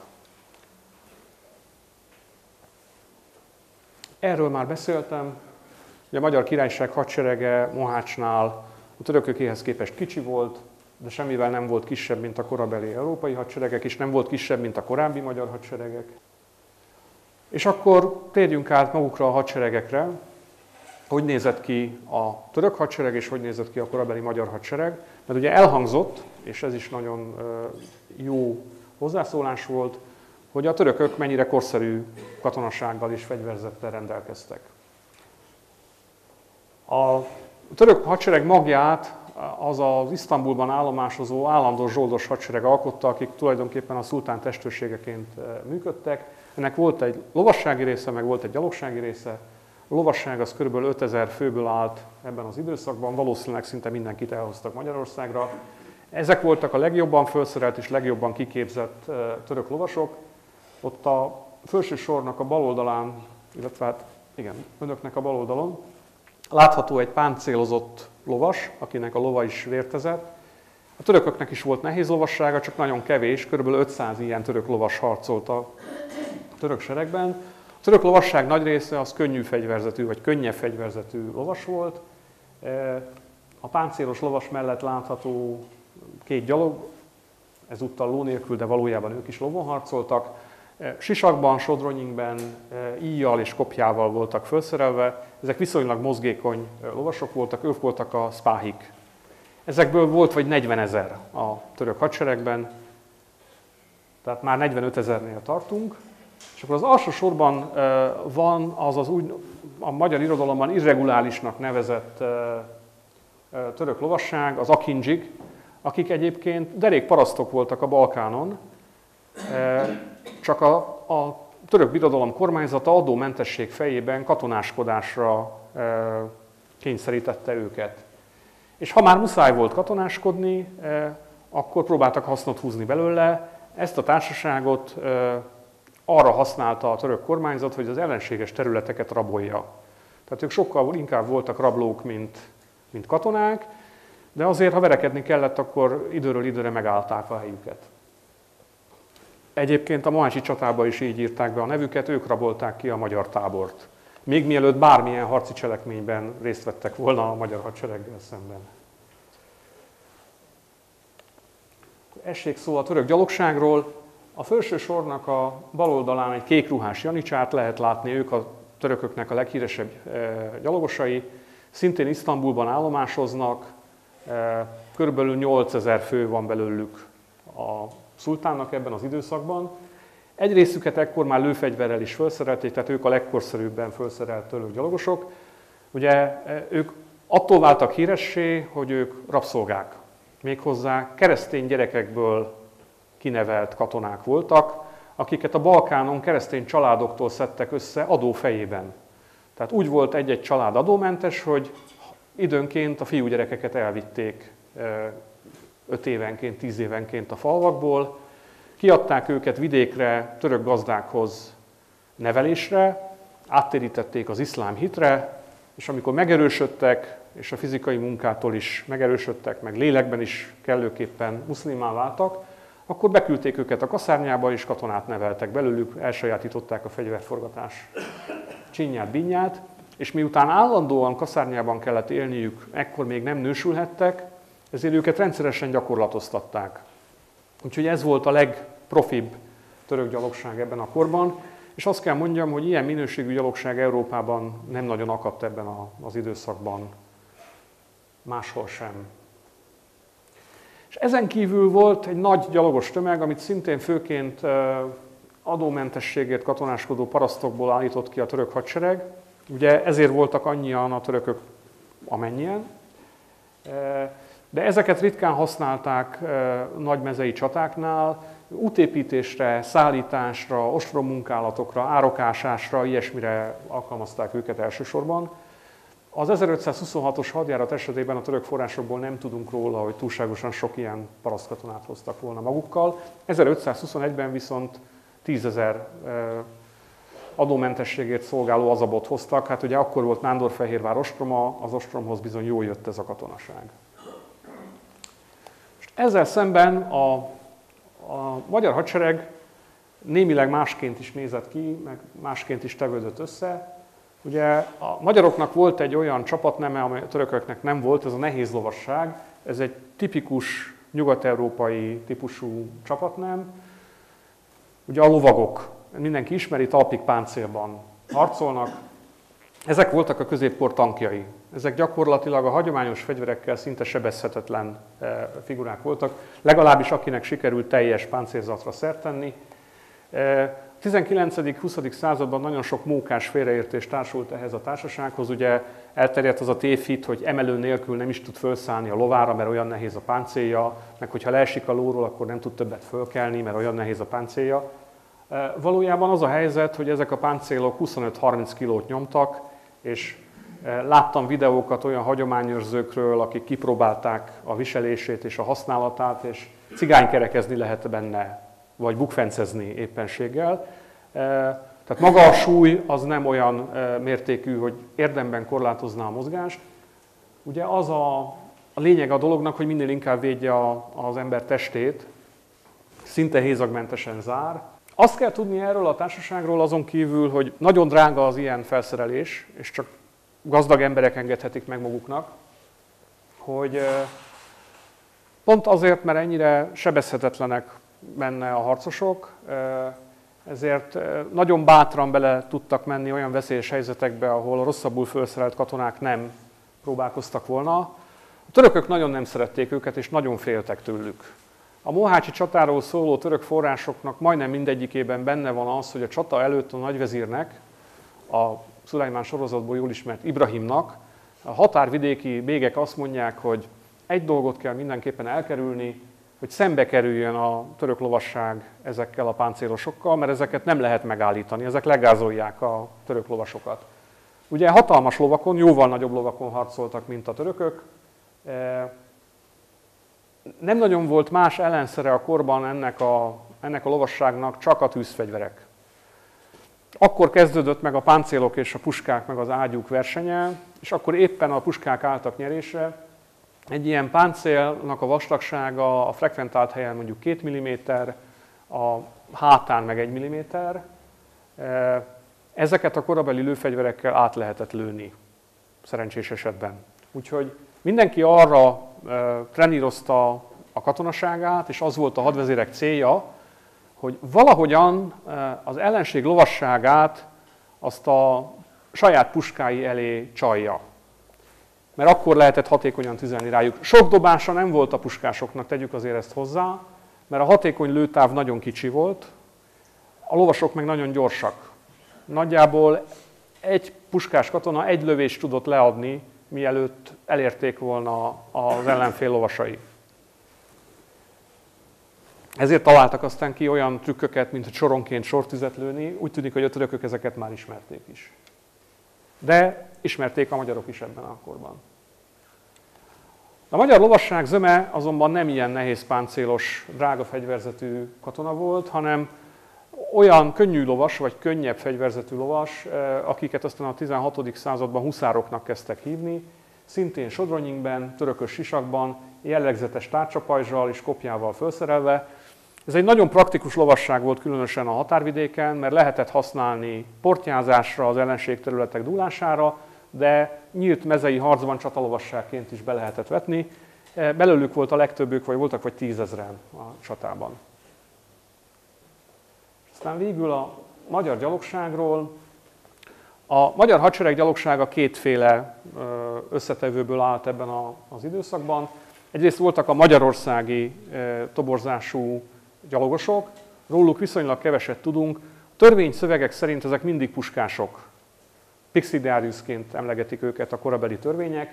Erről már beszéltem, hogy a Magyar Királyság hadserege Mohácsnál a törökökéhez képest kicsi volt, de semmivel nem volt kisebb, mint a korabeli európai hadseregek, és nem volt kisebb, mint a korábbi magyar hadseregek. És akkor térjünk át magukra a hadseregekre, hogy nézett ki a török hadsereg, és hogy nézett ki a korabeli magyar hadsereg. Mert ugye elhangzott, és ez is nagyon jó hozzászólás volt, hogy a törökök mennyire korszerű katonasággal és fegyverzettel rendelkeztek. A török hadsereg magját az az Isztambulban állomásozó állandó zsoldos hadsereg alkotta, akik tulajdonképpen a szultán testőrségeként működtek. Ennek volt egy lovassági része, meg volt egy gyalogsági része. A lovasság az kb. ötezer főből állt ebben az időszakban, valószínűleg szinte mindenkit elhoztak Magyarországra. Ezek voltak a legjobban felszerelt és legjobban kiképzett török lovasok. Ott a felső sornak a bal oldalán, illetve hát igen, önöknek a bal oldalon látható egy páncélozott lovas, akinek a lova is vértezett. A törököknek is volt nehéz lovassága, csak nagyon kevés, kb. ötszáz ilyen török lovas harcolt a török seregben. A török lovasság nagy része az könnyű fegyverzetű, vagy könnyebb fegyverzetű lovas volt. A páncélos lovas mellett látható két gyalog ezúttal ló nélkül, de valójában ők is lovon harcoltak. Sisakban, sodronyingben, íjjal és kopjával voltak felszerelve. Ezek viszonylag mozgékony lovasok voltak, ők voltak a spáhik. Ezekből volt vagy negyvenezer a török hadseregben, tehát már negyvenötezernél tartunk. És akkor az alsó sorban van az az úgy, a magyar irodalomban irregulálisnak nevezett török lovasság, az akindzsik, akik egyébként derék parasztok voltak a Balkánon, csak a, a török birodalom kormányzata adómentesség fejében katonáskodásra kényszerítette őket. És ha már muszáj volt katonáskodni, akkor próbáltak hasznot húzni belőle. Ezt a társaságot arra használta a török kormányzat, hogy az ellenséges területeket rabolja. Tehát ők sokkal inkább voltak rablók, mint, mint katonák, de azért, ha verekedni kellett, akkor időről időre megállták a helyüket. Egyébként a mohácsi csatában is így írták be a nevüket, ők rabolták ki a magyar tábort. Még mielőtt bármilyen harci cselekményben részt vettek volna a magyar hadsereggel szemben. Essék szó a török gyalogságról. A felső sornak a bal oldalán egy kékruhás janicsát lehet látni, ők a törököknek a leghíresebb gyalogosai. Szintén Isztambulban állomásoznak, körülbelül nyolcezer fő van belőlük a szultánnak ebben az időszakban. Egy részüket ekkor már lőfegyverrel is felszerelték, tehát ők a legkorszerűbben felszerelt török gyalogosok. Ugye ők attól váltak híressé, hogy ők rabszolgák. Méghozzá keresztény gyerekekből kinevelt katonák voltak, akiket a Balkánon keresztény családoktól szedtek össze adó fejében. Tehát úgy volt egy-egy család adómentes, hogy időnként a fiúgyerekeket elvitték öt évenként, tíz évenként a falvakból, kiadták őket vidékre, török gazdákhoz nevelésre, áttérítették az iszlám hitre, és amikor megerősödtek, és a fizikai munkától is megerősödtek, meg lélekben is kellőképpen muszlimán váltak, akkor beküldték őket a kaszárnyába, és katonát neveltek belőlük, elsajátították a fegyverforgatás csinyát, binyát, és miután állandóan kaszárnyában kellett élniük, ekkor még nem nősülhettek, ezért őket rendszeresen gyakorlatoztatták. Úgyhogy ez volt a legprofibb török gyalogság ebben a korban, és azt kell mondjam, hogy ilyen minőségű gyalogság Európában nem nagyon akadt ebben az időszakban, máshol sem. És ezen kívül volt egy nagy gyalogos tömeg, amit szintén főként adómentességért katonáskodó parasztokból állított ki a török hadsereg. Ugye ezért voltak annyian a törökök, amennyien. De ezeket ritkán használták nagy mezei csatáknál, útépítésre, szállításra, ostrommunkálatokra, árokásásra, ilyesmire alkalmazták őket elsősorban. Az ezerötszázhuszonhatos hadjárat esetében a török forrásokból nem tudunk róla, hogy túlságosan sok ilyen parasztkatonát hoztak volna magukkal. ezerötszázhuszonegyben viszont tízezer adómentességért szolgáló azabot hoztak. Hát ugye akkor volt Nándorfehérvár ostroma, az ostromhoz bizony jól jött ez a katonaság. Ezzel szemben a, a magyar hadsereg némileg másként is nézett ki, meg másként is tevődött össze. Ugye a magyaroknak volt egy olyan csapatneme, amely a törököknek nem volt, ez a nehéz lovasság. Ez egy tipikus nyugat-európai típusú csapatnem. Ugye a lovagok, mindenki ismeri, talpig páncélban harcolnak. Ezek voltak a középkor tankjai. Ezek gyakorlatilag a hagyományos fegyverekkel szinte sebezhetetlen figurák voltak, legalábbis akinek sikerült teljes páncélzatra szert tenni. A tizenkilencedik-huszadik században nagyon sok mókás félreértés társult ehhez a társasághoz. Ugye elterjedt az a tévhit, hogy emelő nélkül nem is tud fölszállni a lovára, mert olyan nehéz a páncélja, meg hogyha leesik a lóról, akkor nem tud többet fölkelni, mert olyan nehéz a páncélja. Valójában az a helyzet, hogy ezek a páncélok huszonöt-harminc kilót nyomtak, és láttam videókat olyan hagyományőrzőkről, akik kipróbálták a viselését és a használatát, és cigánykerekezni lehet benne, vagy bukfencezni éppenséggel. Tehát maga a súly az nem olyan mértékű, hogy érdemben korlátozná a mozgást. Ugye az a, a lényeg a dolognak, hogy minél inkább védje a, az ember testét, szinte hézagmentesen zár. Azt kell tudni erről a társaságról azon kívül, hogy nagyon drága az ilyen felszerelés, és csak gazdag emberek engedhetik meg maguknak, hogy Pont azért, mert ennyire sebezhetetlenek benne a harcosok, ezért nagyon bátran bele tudtak menni olyan veszélyes helyzetekbe, ahol a rosszabbul felszerelt katonák nem próbálkoztak volna. A törökök nagyon nem szerették őket, és nagyon féltek tőlük. A mohácsi csatáról szóló török forrásoknak majdnem mindegyikében benne van az, hogy a csata előtt a nagyvezírnek, a Szulajmán sorozatból jól ismert Ibrahimnak, a határvidéki bégek azt mondják, hogy egy dolgot kell mindenképpen elkerülni, hogy szembe kerüljön a török lovasság ezekkel a páncélosokkal, mert ezeket nem lehet megállítani, ezek legázolják a török lovasokat. Ugye hatalmas lovakon, jóval nagyobb lovakon harcoltak, mint a törökök. Nem nagyon volt más ellenszere a korban ennek a, ennek a lovasságnak, csak a tűzfegyverek. Akkor kezdődött meg a páncélok és a puskák meg az ágyúk versenye, és akkor éppen a puskák álltak nyerésre. Egy ilyen páncélnak a vastagsága a frekventált helyen mondjuk két milliméter, a hátán meg egy milliméter. Ezeket a korabeli lőfegyverekkel át lehetett lőni, szerencsés esetben. Úgyhogy mindenki arra trenírozta a katonaságát, és az volt a hadvezérek célja, hogy valahogyan az ellenség lovasságát azt a saját puskái elé csalja. Mert akkor lehetett hatékonyan tüzelni rájuk. Sok dobása nem volt a puskásoknak, tegyük azért ezt hozzá, mert a hatékony lőtáv nagyon kicsi volt, a lovasok meg nagyon gyorsak. Nagyjából egy puskás katona egy lövést tudott leadni, mielőtt elérték volna az ellenfél lovasai. Ezért találtak aztán ki olyan trükköket, mint hogy soronként sortüzet lőni, úgy tűnik, hogy a törökök ezeket már ismerték is. De ismerték a magyarok is ebben a korban. A magyar lovasság zöme azonban nem ilyen nehéz páncélos, drága fegyverzetű katona volt, hanem olyan könnyű lovas, vagy könnyebb fegyverzetű lovas, akiket aztán a tizenhatodik században huszároknak kezdtek hívni, szintén sodronyingben, törökös sisakban, jellegzetes tárcsapajzsal és kopjával felszerelve. Ez egy nagyon praktikus lovasság volt, különösen a határvidéken, mert lehetett használni portyázásra, az ellenség területek dúlására, de nyílt mezei harcban csatalovasságként is be lehetett vetni. Belőlük volt a legtöbbük, vagy voltak vagy tízezren a csatában. Aztán végül a magyar gyalogságról. A magyar hadsereg gyalogsága kétféle összetevőből állt ebben az időszakban. Egyrészt voltak a magyarországi toborzású gyalogosok, róluk viszonylag keveset tudunk. Törvényszövegek szerint ezek mindig puskások. Pixidiariusként emlegetik őket a korabeli törvények.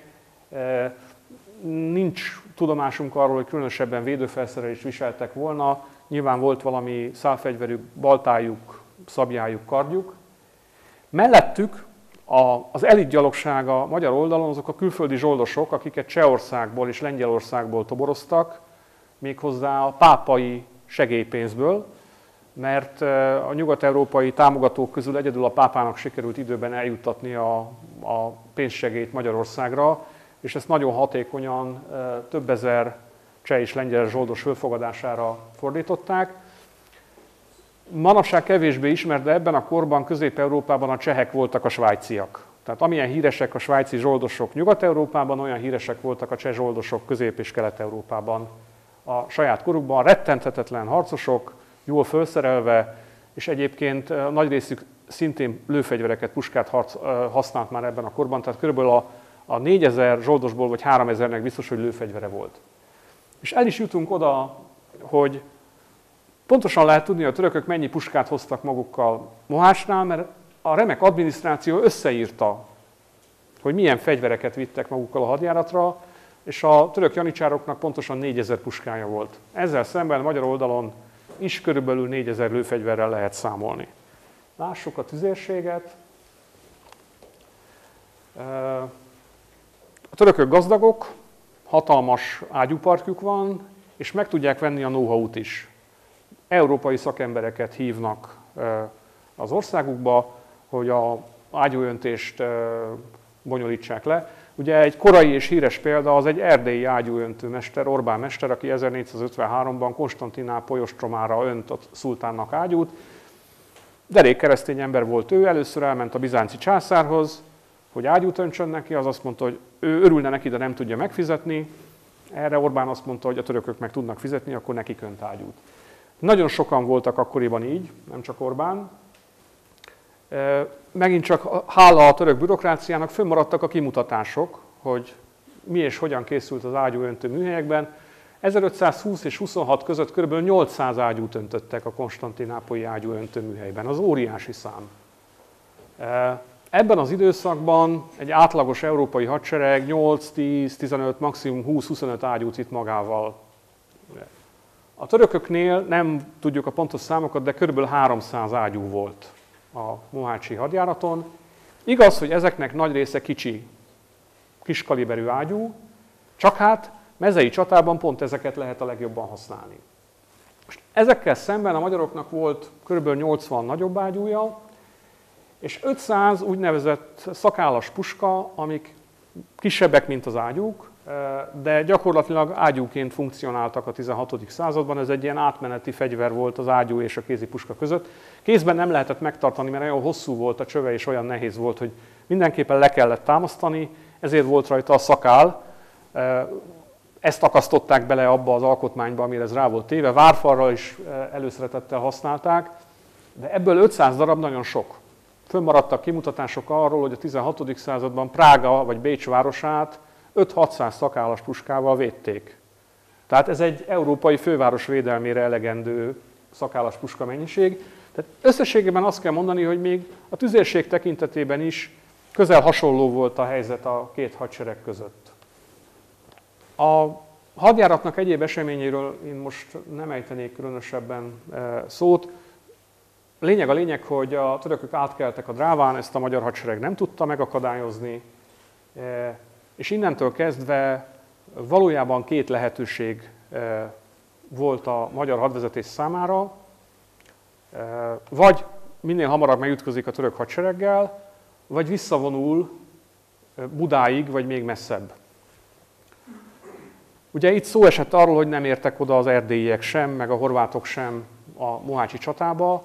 Nincs tudomásunk arról, hogy különösebben védőfelszerelést viseltek volna. Nyilván volt valami szálfegyverük, baltájuk, szabjájuk, kardjuk. Mellettük az elit gyalogsága magyar oldalon azok a külföldi zsoldosok, akiket Csehországból és Lengyelországból toboroztak, méghozzá a pápai segélypénzből, mert a nyugat-európai támogatók közül egyedül a pápának sikerült időben eljuttatni a, a pénzsegélyt Magyarországra, és ezt nagyon hatékonyan több ezer cseh és lengyel zsoldos fölfogadására fordították. Manapság kevésbé ismert, de ebben a korban Közép-Európában a csehek voltak a svájciak. Tehát amilyen híresek a svájci zsoldosok Nyugat-Európában, olyan híresek voltak a cseh zsoldosok Közép- és Kelet-Európában. A saját korukban rettenthetetlen harcosok, jól felszerelve, és egyébként nagy részük szintén lőfegyvereket, puskát harc, használt már ebben a korban, tehát körülbelül a, a négyezer zsoldosból vagy háromezernek biztos, hogy lőfegyvere volt. És el is jutunk oda, hogy pontosan lehet tudni, hogy a törökök mennyi puskát hoztak magukkal Mohácsnál, mert a remek adminisztráció összeírta, hogy milyen fegyvereket vittek magukkal a hadjáratra, és a török janicsároknak pontosan négyezer puskája volt. Ezzel szemben a magyar oldalon is körülbelül négyezer lőfegyverrel lehet számolni. Lássuk a tüzérséget. A törökök gazdagok, hatalmas ágyúparkjuk van, és meg tudják venni a know-how-t is. Európai szakembereket hívnak az országukba, hogy az ágyúöntést bonyolítsák le. Ugye egy korai és híres példa az egy erdélyi ágyúöntő mester, Orbán mester, aki ezernégyszázötvenháromban Konstantinápoly ostromára önt a szultánnak ágyút. Derék keresztény ember volt ő, először elment a bizánci császárhoz, hogy ágyút öntsön neki, az azt mondta, hogy ő örülne neki, de nem tudja megfizetni. Erre Orbán azt mondta, hogy a törökök meg tudnak fizetni, akkor nekik önt ágyút. Nagyon sokan voltak akkoriban így, nem csak Orbán. Megint csak hála a török bürokráciának fönnmaradtak a kimutatások, hogy mi és hogyan készült az ágyúöntő műhelyekben. ezerötszázhúsz és huszonhat között kb. nyolcszáz ágyút öntöttek a konstantinápolyi ágyúöntő műhelyben. Az óriási szám. Ebben az időszakban egy átlagos európai hadsereg nyolc, tíz, tizenöt, maximum húsz-huszonöt ágyút vitt magával. A törököknél nem tudjuk a pontos számokat, de kb. háromszáz ágyú volt a mohácsi hadjáraton. Igaz, hogy ezeknek nagy része kicsi, kiskaliberű ágyú, csak hát mezei csatában pont ezeket lehet a legjobban használni. Most ezekkel szemben a magyaroknak volt kb. nyolcvan nagyobb ágyúja, és ötszáz úgynevezett szakállas puska, amik kisebbek, mint az ágyúk, de gyakorlatilag ágyúként funkcionáltak a tizenhatodik században. Ez egy ilyen átmeneti fegyver volt az ágyú és a kézipuska között. Kézben nem lehetett megtartani, mert olyan hosszú volt a csöve, és olyan nehéz volt, hogy mindenképpen le kellett támasztani, ezért volt rajta a szakál. Ezt akasztották bele abba az alkotmányba, amire ez rá volt téve. Várfalral is előszeretettel használták, de ebből ötszáz darab nagyon sok. Fönnmaradtak kimutatások arról, hogy a tizenhatodik században Prága vagy Bécs városát öt-hatszáz szakállas puskával védték. Tehát ez egy európai főváros védelmére elegendő szakállas puska mennyiség. Tehát összességében azt kell mondani, hogy még a tüzérség tekintetében is közel hasonló volt a helyzet a két hadsereg között. A hadjáratnak egyéb eseményéről én most nem ejtenék különösebben szót. Lényeg a lényeg, hogy a törökök átkeltek a Dráván, ezt a magyar hadsereg nem tudta megakadályozni, és innentől kezdve valójában két lehetőség volt a magyar hadvezetés számára, vagy minél hamarabb megütközik a török hadsereggel, vagy visszavonul Budáig, vagy még messzebb. Ugye itt szó esett arról, hogy nem értek oda az erdélyiek sem, meg a horvátok sem a mohácsi csatába.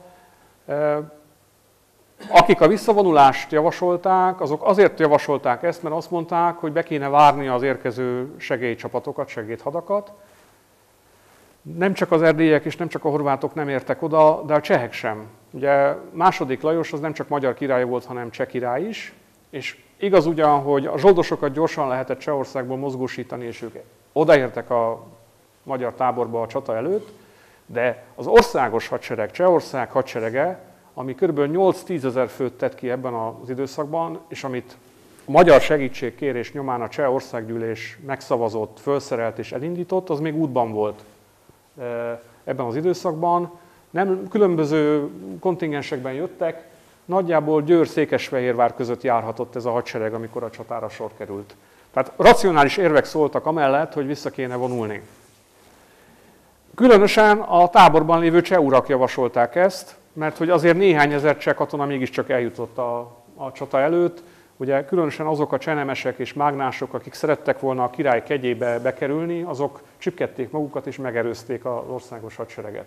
Akik a visszavonulást javasolták, azok azért javasolták ezt, mert azt mondták, hogy be kéne várni az érkező segélycsapatokat, segédhadakat. Nem csak az erdélyiek és nem csak a horvátok nem értek oda, de a csehek sem. Ugye második Lajos az nem csak magyar király volt, hanem cseh király is, és igaz ugyan, hogy a zsoldosokat gyorsan lehetett Csehországból mozgósítani, és ők odaértek a magyar táborba a csata előtt, de az országos hadsereg, Csehország hadserege, ami kb. nyolc-tízezer főt tett ki ebben az időszakban, és amit a magyar segítségkérés nyomán a Cseh Országgyűlés megszavazott, felszerelt és elindított, az még útban volt ebben az időszakban. Nem, különböző kontingensekben jöttek, nagyjából Győr-Székesfehérvár között járhatott ez a hadsereg, amikor a csatára sor került. Tehát racionális érvek szóltak amellett, hogy vissza kéne vonulni. Különösen a táborban lévő cseh urak javasolták ezt, mert hogy azért néhány ezer cseh katona mégiscsak eljutott a, a csata előtt. Ugye különösen azok a csehnemesek és mágnások, akik szerettek volna a király kegyébe bekerülni, azok csipkedték magukat és megerőzték az országos hadsereget.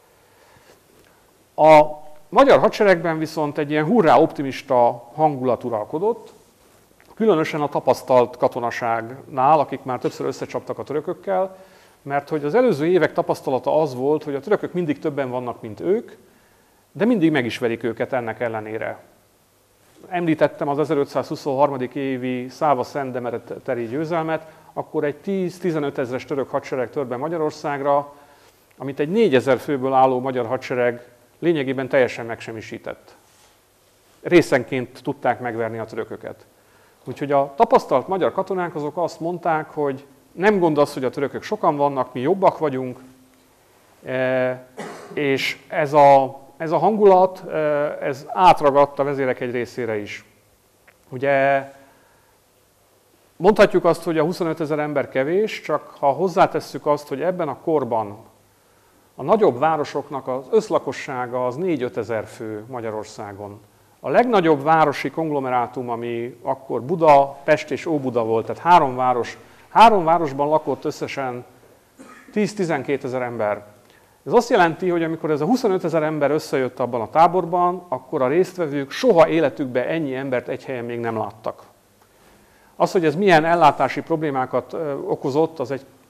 A magyar hadseregben viszont egy ilyen hurrá optimista hangulat uralkodott, különösen a tapasztalt katonaságnál, akik már többször összecsaptak a törökökkel, mert hogy az előző évek tapasztalata az volt, hogy a törökök mindig többen vannak, mint ők, de mindig meg is verik őket ennek ellenére. Említettem az ezerötszázhuszonhárom. évi Száva-Szendemeteri győzelmet, akkor egy tíz-tizenöt ezres török hadsereg tört be Magyarországra, amit egy négyezer főből álló magyar hadsereg lényegében teljesen megsemmisített. Részenként tudták megverni a törököket. Úgyhogy a tapasztalt magyar katonák azok azt mondták, hogy nem gond az, hogy a törökök sokan vannak, mi jobbak vagyunk, és ez a, ez a hangulat, ez átragadt a vezérek egy részére is. Ugye mondhatjuk azt, hogy a huszonöt ezer ember kevés, csak ha hozzátesszük azt, hogy ebben a korban a nagyobb városoknak az összlakossága az négy-öt ezer fő Magyarországon. A legnagyobb városi konglomerátum, ami akkor Buda, Pest és Óbuda volt, tehát három város, három városban lakott összesen tíz-tizenkét ezer ember. Ez azt jelenti, hogy amikor ez a huszonöt ezer ember összejött abban a táborban, akkor a résztvevők soha életükben ennyi embert egy helyen még nem láttak. Az, hogy ez milyen ellátási problémákat okozott, az egy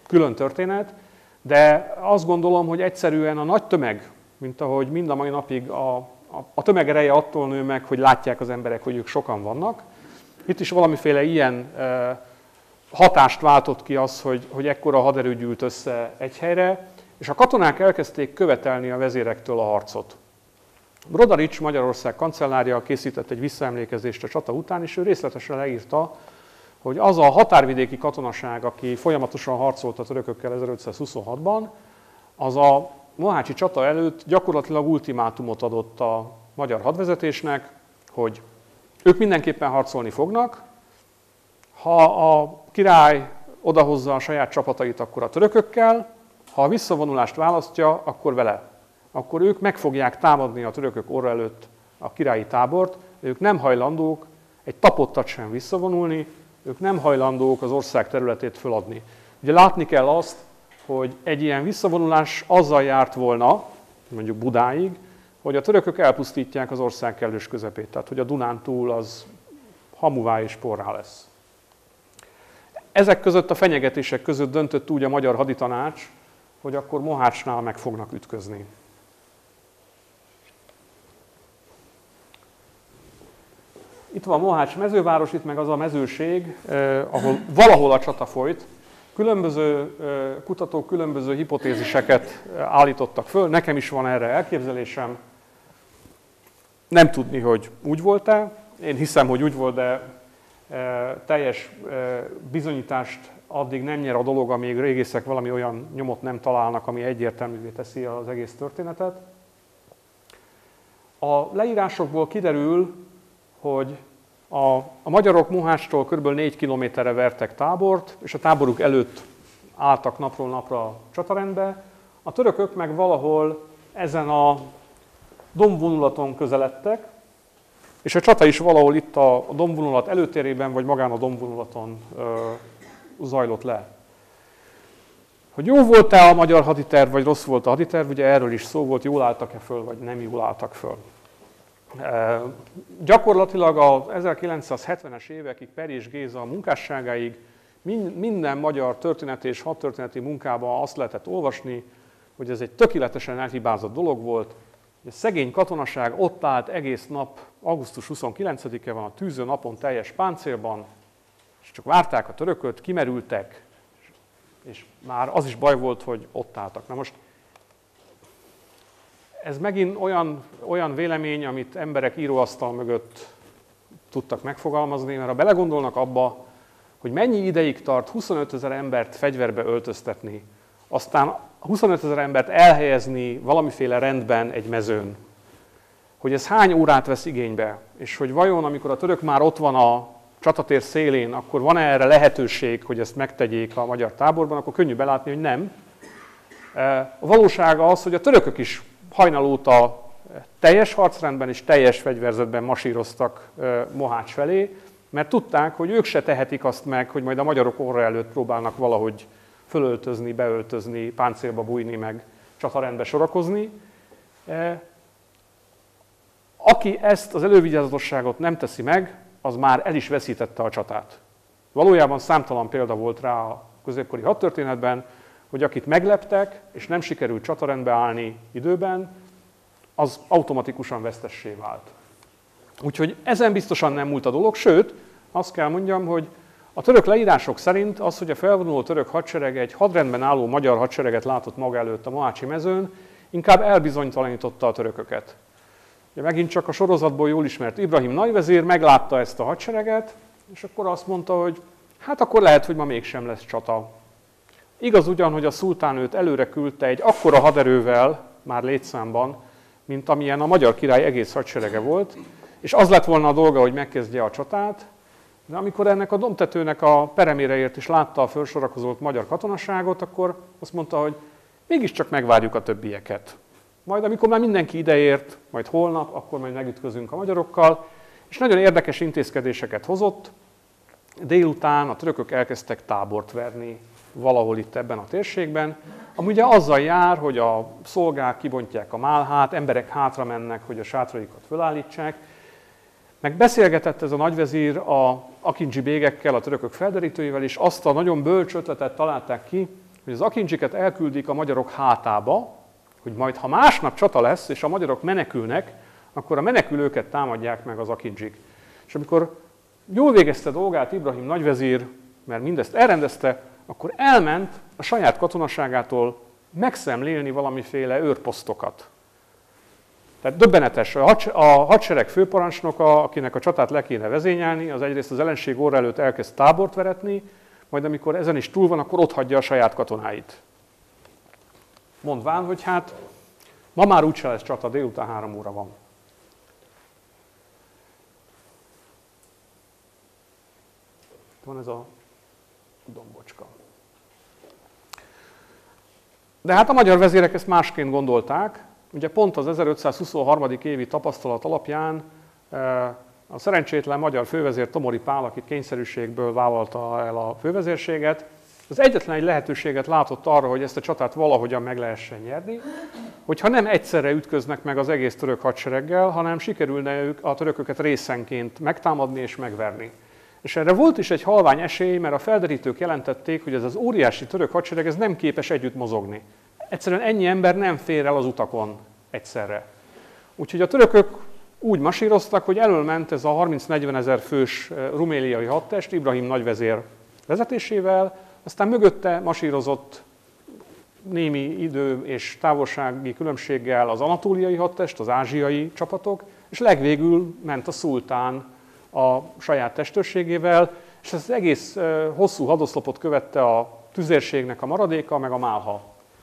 külön történet, de azt gondolom, hogy egyszerűen a nagy tömeg, mint ahogy mind a mai napig a, a, a tömeg ereje attól nő meg, hogy látják az emberek, hogy ők sokan vannak. Itt is valamiféle ilyen e, hatást váltott ki az, hogy, hogy ekkora haderő gyűlt össze egy helyre, és a katonák elkezdték követelni a vezérektől a harcot. Brodarics, Magyarország kancellárja készített egy visszaemlékezést a csata után, és ő részletesen leírta, hogy az a határvidéki katonaság, aki folyamatosan harcolt a törökökkel ezerötszázhuszonhatban, az a mohácsi csata előtt gyakorlatilag ultimátumot adott a magyar hadvezetésnek, hogy ők mindenképpen harcolni fognak, ha a király odahozza a saját csapatait, akkor a törökökkel, ha a visszavonulást választja, akkor vele. Akkor ők meg fogják támadni a törökök orra előtt a királyi tábort, ők nem hajlandók egy tapottat sem visszavonulni, ők nem hajlandók az ország területét föladni. Ugye látni kell azt, hogy egy ilyen visszavonulás azzal járt volna, mondjuk Budáig, hogy a törökök elpusztítják az ország kellős közepét, tehát hogy a Dunántúl az hamuvá és porrá lesz. Ezek között a fenyegetések között döntött úgy a magyar haditanács, hogy akkor Mohácsnál meg fognak ütközni. Itt van Mohács mezőváros, itt meg az a mezőség, eh, ahol valahol a csata folyt. Különböző eh, kutatók különböző hipotéziseket állítottak föl, nekem is van erre elképzelésem. Nem tudni, hogy úgy volt-e. Én hiszem, hogy úgy volt, de eh, teljes eh, bizonyítást addig nem nyer a dolog, amíg régészek valami olyan nyomot nem találnak, ami egyértelművé teszi az egész történetet. A leírásokból kiderül, hogy a, a magyarok Mohácstól kb. négy kilométerre vertek tábort, és a táboruk előtt álltak napról napra csatarendbe. A törökök meg valahol ezen a dombvonulaton közeledtek, és a csata is valahol itt a, a dombvonulat előtérében, vagy magán a dombvonulaton ö, zajlott le. Hogy jó volt-e a magyar haditerv, vagy rossz volt a haditerv, ugye erről is szó volt, jól álltak-e föl, vagy nem jól álltak föl. E, gyakorlatilag az ezerkilencszázhetvenes évekig, Peri és Géza munkásságáig min, minden magyar történeti és hadtörténeti munkában azt lehetett olvasni, hogy ez egy tökéletesen elhibázott dolog volt. A szegény katonaság ott állt egész nap, augusztus huszonkilencedike van, a tűző napon teljes páncélban, és csak várták a törököt, kimerültek, és már az is baj volt, hogy ott álltak. Na most ez megint olyan, olyan vélemény, amit emberek íróasztal mögött tudtak megfogalmazni, mert ha belegondolnak abba, hogy mennyi ideig tart huszonötezer embert fegyverbe öltöztetni, aztán huszonötezer embert elhelyezni valamiféle rendben egy mezőn, hogy ez hány órát vesz igénybe, és hogy vajon, amikor a török már ott van a csatatér szélén, akkor van-e erre lehetőség, hogy ezt megtegyék a magyar táborban, akkor könnyű belátni, hogy nem. A valósága az, hogy a törökök is hajnal óta teljes harcrendben és teljes fegyverzetben masíroztak Mohács felé, mert tudták, hogy ők se tehetik azt meg, hogy majd a magyarok orra előtt próbálnak valahogy fölöltözni, beöltözni, páncélba bújni, meg csatarendbe sorakozni. Aki ezt az elővigyázatosságot nem teszi meg, az már el is veszítette a csatát. Valójában számtalan példa volt rá a középkori hadtörténetben, hogy akit megleptek, és nem sikerült csatarendbe állni időben, az automatikusan vesztessé vált. Úgyhogy ezen biztosan nem múlt a dolog, sőt, azt kell mondjam, hogy a török leírások szerint az, hogy a felvonuló török hadsereg egy hadrendben álló magyar hadsereget látott maga előtt a mohácsi mezőn, inkább elbizonytalanította a törököket. Ugye megint csak a sorozatból jól ismert Ibrahim nagyvezér meglátta ezt a hadsereget, és akkor azt mondta, hogy hát akkor lehet, hogy ma mégsem lesz csata. Igaz ugyan, hogy a szultán őt előre küldte egy akkora haderővel, már létszámban, mint amilyen a magyar király egész hadserege volt, és az lett volna a dolga, hogy megkezdje a csatát, de amikor ennek a dombtetőnek a peremére ért és látta a felsorakozott magyar katonaságot, akkor azt mondta, hogy mégiscsak megvárjuk a többieket. Majd amikor már mindenki ideért, majd holnap, akkor majd megütközünk a magyarokkal, és nagyon érdekes intézkedéseket hozott. Délután a törökök elkezdtek tábort verni valahol itt ebben a térségben, ami ugye azzal jár, hogy a szolgák kibontják a málhát, emberek hátra mennek, hogy a sátraikat fölállítsák. Meg beszélgetett ez a nagyvezír a Akincsi bégekkel, a törökök felderítőivel, és azt a nagyon bölcs ötletet találták ki, hogy az akindzsiket elküldik a magyarok hátába, hogy majd ha másnap csata lesz, és a magyarok menekülnek, akkor a menekülőket támadják meg az akindzsik. És amikor jól végezte dolgát Ibrahim nagyvezír, mert mindezt elrendezte, akkor elment a saját katonaságától megszemlélni valamiféle őrposztokat. Tehát döbbenetes. A hadsereg főparancsnoka, akinek a csatát le kéne vezényelni, az egyrészt az ellenség óra előtt elkezd tábort veretni, majd amikor ezen is túl van, akkor otthagyja a saját katonáit. Mondván, hogy hát ma már úgyse lesz csata, délután három óra van. Van ez a dombocska. De hát a magyar vezérek ezt másként gondolták. Ugye pont az ezerötszázhuszonharmadik évi tapasztalat alapján a szerencsétlen magyar fővezér Tomori Pál, aki kényszerűségből vállalta el a fővezérséget, az egyetlen egy lehetőséget látott arra, hogy ezt a csatát valahogyan meg lehessen nyerni, hogyha nem egyszerre ütköznek meg az egész török hadsereggel, hanem sikerülne ők, a törököket részenként megtámadni és megverni. És erre volt is egy halvány esély, mert a felderítők jelentették, hogy ez az óriási török hadsereg ez nem képes együtt mozogni. Egyszerűen ennyi ember nem fér el az utakon egyszerre. Úgyhogy a törökök úgy masíroztak, hogy elől ment ez a harminc-negyven ezer fős ruméliai hadtest Ibrahim nagyvezér vezetésével, aztán mögötte masírozott némi idő és távolsági különbséggel az anatóliai hadtest, az ázsiai csapatok, és legvégül ment a szultán a saját testőrségével, és ez az egész hosszú hadoszlopot követte a tüzérségnek a maradéka, meg a málha.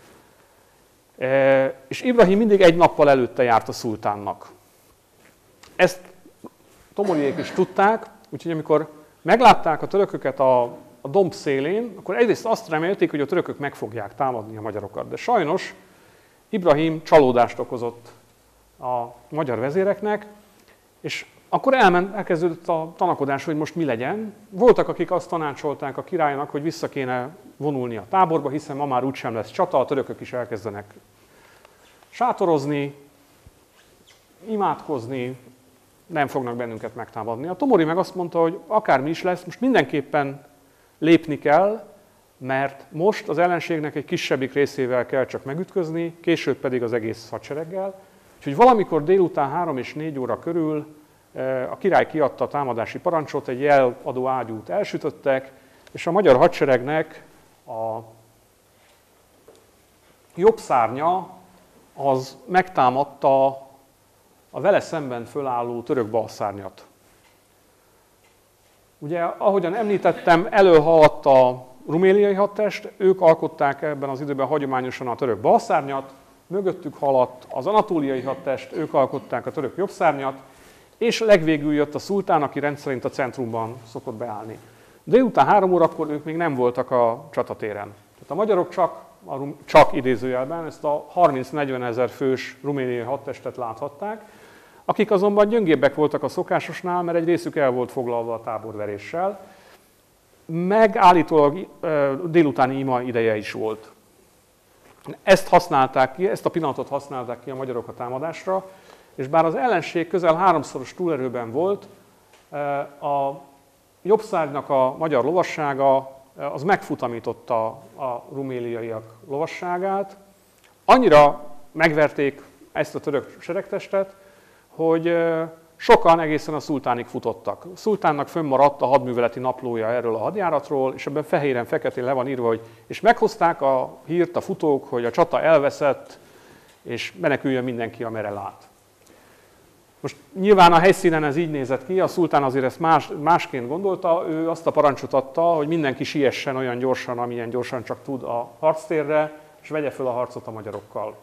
És Ibrahim mindig egy nappal előtte járt a szultánnak. Ezt Tomoriék is tudták, úgyhogy amikor meglátták a törököket a, a domb szélén, akkor egyrészt azt remélték, hogy a törökök meg fogják támadni a magyarokat. De sajnos Ibrahim csalódást okozott a magyar vezéreknek, és akkor elment, elkezdődött a tanakodás, hogy most mi legyen. Voltak, akik azt tanácsolták a királynak, hogy vissza kéne vonulni a táborba, hiszen ma már úgysem lesz csata, a törökök is elkezdenek sátorozni, imádkozni, nem fognak bennünket megtámadni. A Tomori meg azt mondta, hogy akármi is lesz, most mindenképpen lépni kell, mert most az ellenségnek egy kisebbik részével kell csak megütközni, később pedig az egész hadsereggel. Úgyhogy valamikor délután három és négy óra körül a király kiadta a támadási parancsot, egy jeladó ágyút elsütöttek, és a magyar hadseregnek a jobb szárnya az megtámadta a vele szemben fölálló török balszárnyat. Ugye, ahogyan említettem, előhaladt a ruméliai hadtest, ők alkották ebben az időben hagyományosan a török balszárnyat, mögöttük haladt az anatóliai hadtest, ők alkották a török jobbszárnyat, és legvégül jött a szultán, aki rendszerint a centrumban szokott beállni. Délután három órakor ők még nem voltak a csatatéren. Tehát a magyarok csak, a, csak idézőjelben ezt a harminc-negyven ezer fős ruméniai hadtestet láthatták, akik azonban gyöngébbek voltak a szokásosnál, mert egy részük el volt foglalva a táborveréssel, meg állítólag délutáni ima ideje is volt. Ezt használták ki, ezt a pillanatot használták ki a magyarok a támadásra, és bár az ellenség közel háromszoros túlerőben volt, a jobb szárnynak a magyar lovassága az megfutamította a ruméliaiak lovasságát. Annyira megverték ezt a török seregtestet, hogy sokan egészen a szultánig futottak. A szultánnak fönnmaradt a hadműveleti naplója erről a hadjáratról, és ebben fehéren-feketén le van írva, hogy és meghozták a hírt a futók, hogy a csata elveszett, és meneküljön mindenki, amerre lát. Most nyilván a helyszínen ez így nézett ki, a szultán azért ezt más, másként gondolta, ő azt a parancsot adta, hogy mindenki siessen olyan gyorsan, amilyen gyorsan csak tud a harctérre, és vegye föl a harcot a magyarokkal.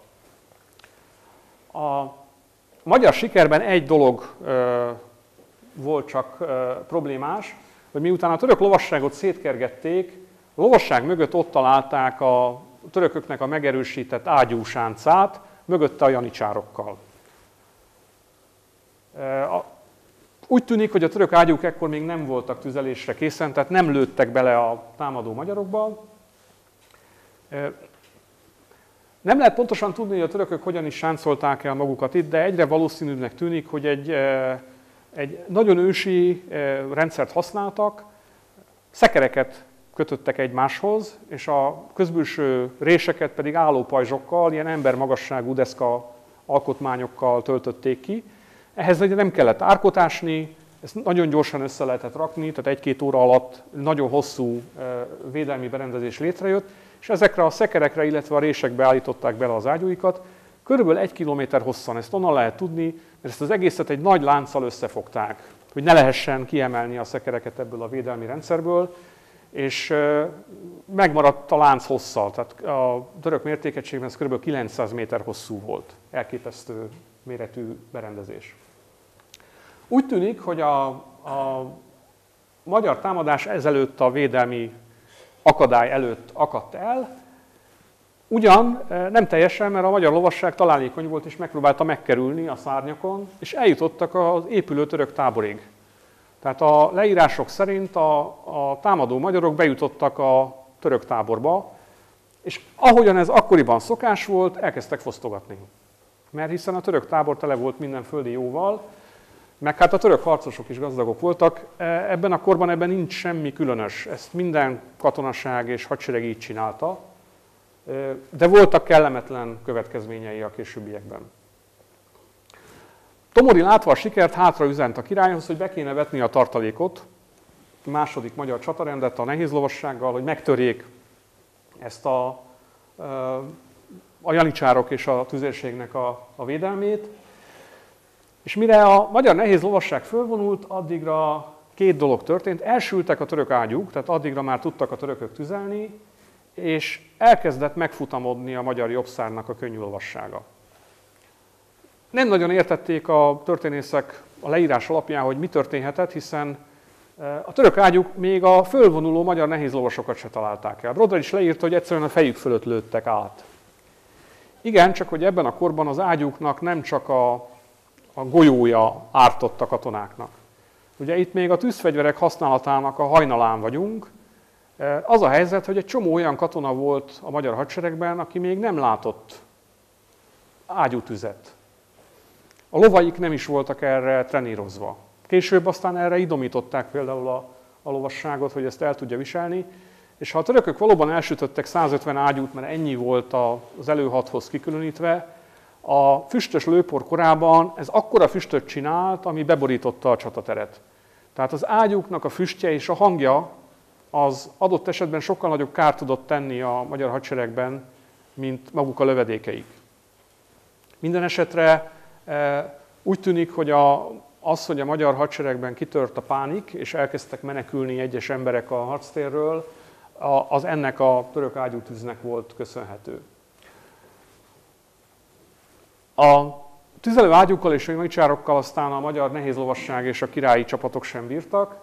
A magyar sikerben egy dolog ö, volt csak ö, problémás, hogy miután a török lovasságot szétkergették, a lovasság mögött ott találták a törököknek a megerősített ágyúsáncát, mögötte a janicsárokkal. Úgy tűnik, hogy a török ágyúk ekkor még nem voltak tüzelésre készen, tehát nem lőttek bele a támadó magyarokba. Nem lehet pontosan tudni, hogy a törökök hogyan is sáncolták el magukat itt, de egyre valószínűbbnek tűnik, hogy egy, egy nagyon ősi rendszert használtak, szekereket kötöttek egymáshoz, és a közbülső réseket pedig állópajzsokkal, ilyen embermagasságú deszka alkotmányokkal töltötték ki. Ehhez nem kellett árkot ásni, ezt nagyon gyorsan össze lehetett rakni, tehát egy-két óra alatt nagyon hosszú védelmi berendezés létrejött, és ezekre a szekerekre, illetve a résekbe állították bele az ágyúikat. Körülbelül egy kilométer hosszan, ezt onnan lehet tudni, mert ezt az egészet egy nagy lánccal összefogták, hogy ne lehessen kiemelni a szekereket ebből a védelmi rendszerből, és megmaradt a lánc hossza, tehát a török mértékegységben ez kb. kilencszáz méter hosszú volt, elképesztő méretű berendezés. Úgy tűnik, hogy a, a magyar támadás ezelőtt a védelmi akadály előtt akadt el, ugyan nem teljesen, mert a magyar lovasság találékony volt és megpróbálta megkerülni a szárnyakon, és eljutottak az épülő török táborig. Tehát a leírások szerint a, a támadó magyarok bejutottak a török táborba, és ahogyan ez akkoriban szokás volt, elkezdtek fosztogatni. Mert hiszen a török tábor tele volt minden földi jóval, meg hát a török harcosok is gazdagok voltak. Ebben a korban ebben nincs semmi különös. Ezt minden katonaság és hadsereg így csinálta. De voltak kellemetlen következményei a későbbiekben. Tomori látva a sikert, hátra üzent a királyhoz, hogy be kéne vetni a tartalékot, a második magyar csatarendet a nehézlovassággal, hogy megtörjék ezt a, a janicsárok és a tüzérségnek a, a védelmét. És mire a magyar nehézlovasság fölvonult, addigra két dolog történt. Elsültek a török ágyúk, tehát addigra már tudtak a törökök tüzelni, és elkezdett megfutamodni a magyar jobbszárnak a könnyű lovassága. Nem nagyon értették a történészek a leírás alapján, hogy mi történhetett, hiszen a török ágyúk még a fölvonuló magyar nehézlovasokat se találták el. Brodar is leírta, hogy egyszerűen a fejük fölött lőttek át. Igen, csak hogy ebben a korban az ágyúknak nem csak a, a golyója ártott a katonáknak. Ugye itt még a tűzfegyverek használatának a hajnalán vagyunk. Az a helyzet, hogy egy csomó olyan katona volt a magyar hadseregben, aki még nem látott ágyútüzet. A lovaik nem is voltak erre trenírozva. Később aztán erre idomították például a, a lovasságot, hogy ezt el tudja viselni. És ha a törökök valóban elsütöttek százötven ágyút, mert ennyi volt az előhadhoz kikülönítve, a füstös lőpor korában ez akkora füstöt csinált, ami beborította a csatateret. Tehát az ágyúknak a füstje és a hangja az adott esetben sokkal nagyobb kárt tudott tenni a magyar hadseregben, mint maguk a lövedékeik. Minden esetre úgy tűnik, hogy a, az, hogy a magyar hadseregben kitört a pánik, és elkezdtek menekülni egyes emberek a harctérről, az ennek a török ágyútűznek volt köszönhető. A tüzelő ágyúkkal és a janicsárokkal aztán a magyar nehézlovasság és a királyi csapatok sem bírtak,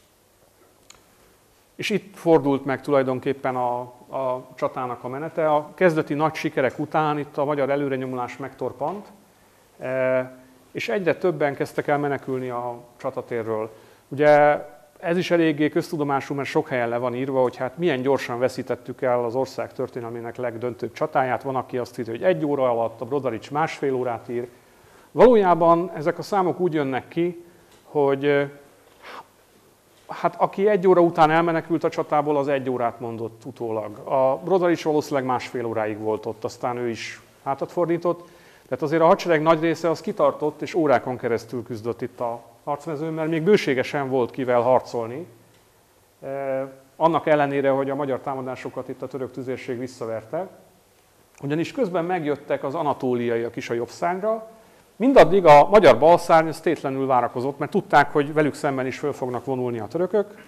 és itt fordult meg tulajdonképpen a, a csatának a menete. A kezdeti nagy sikerek után itt a magyar előrenyomulás megtorpant, és egyre többen kezdtek el menekülni a csatatérről. Ugye ez is eléggé köztudomású, mert sok helyen le van írva, hogy hát milyen gyorsan veszítettük el az ország történelmének legdöntőbb csatáját. Van, aki azt írja, hogy egy óra alatt, a Brodarics másfél órát ír. Valójában ezek a számok úgy jönnek ki, hogy hát aki egy óra után elmenekült a csatából, az egy órát mondott utólag. A Brodarics valószínűleg másfél óráig volt ott, aztán ő is hátat fordított. Tehát azért a hadsereg nagy része az kitartott, és órákon keresztül küzdött itt a harcmezőn, mert még bőségesen volt kivel harcolni. Annak ellenére, hogy a magyar támadásokat itt a török tüzérség visszaverte. Ugyanis közben megjöttek az anatóliaiak is a jobb szárnyra. Mindaddig a magyar balszárny az tétlenül várakozott, mert tudták, hogy velük szemben is föl fognak vonulni a törökök.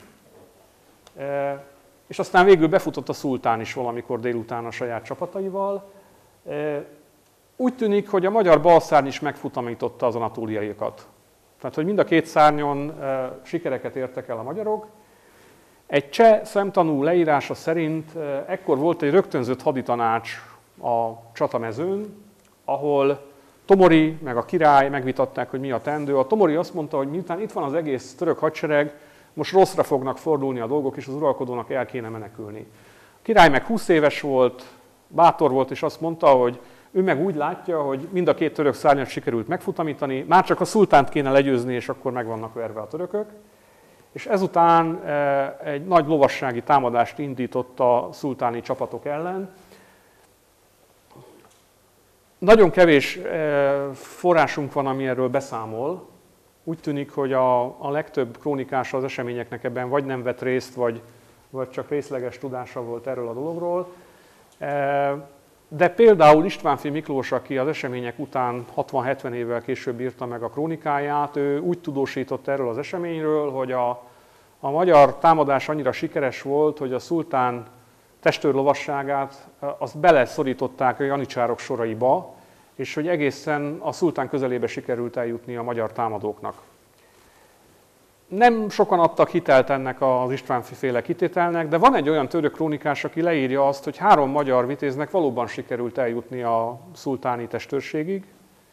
És aztán végül befutott a szultán is valamikor délután a saját csapataival. Úgy tűnik, hogy a magyar balszárny is megfutamította az anatóliaiakat. Tehát, hogy mind a két szárnyon sikereket értek el a magyarok. Egy cseh szemtanú leírása szerint ekkor volt egy rögtönzött haditanács a csatamezőn, ahol Tomori meg a király megvitatták, hogy mi a teendő. A Tomori azt mondta, hogy miután itt van az egész török hadsereg, most rosszra fognak fordulni a dolgok, és az uralkodónak el kéne menekülni. A király meg húsz éves volt, bátor volt, és azt mondta, hogy ő meg úgy látja, hogy mind a két török szárnyat sikerült megfutamítani, már csak a szultánt kéne legyőzni, és akkor meg vannak verve a törökök. és ezután egy nagy lovassági támadást indított a szultáni csapatok ellen. Nagyon kevés forrásunk van, ami erről beszámol. Úgy tűnik, hogy a, a legtöbb krónikása az eseményeknek ebben vagy nem vett részt, vagy, vagy csak részleges tudása volt erről a dologról. De például Istvánffy Miklós, aki az események után hatvan-hetven évvel később írta meg a krónikáját, ő úgy tudósított erről az eseményről, hogy a, a magyar támadás annyira sikeres volt, hogy a szultán testőrlovasságát azt beleszorították a janicsárok soraiba, és hogy egészen a szultán közelébe sikerült eljutni a magyar támadóknak. Nem sokan adtak hitelt ennek az Istvánffy-féle kitételnek, de van egy olyan török krónikás, aki leírja azt, hogy három magyar vitéznek valóban sikerült eljutni a szultáni testőrségig.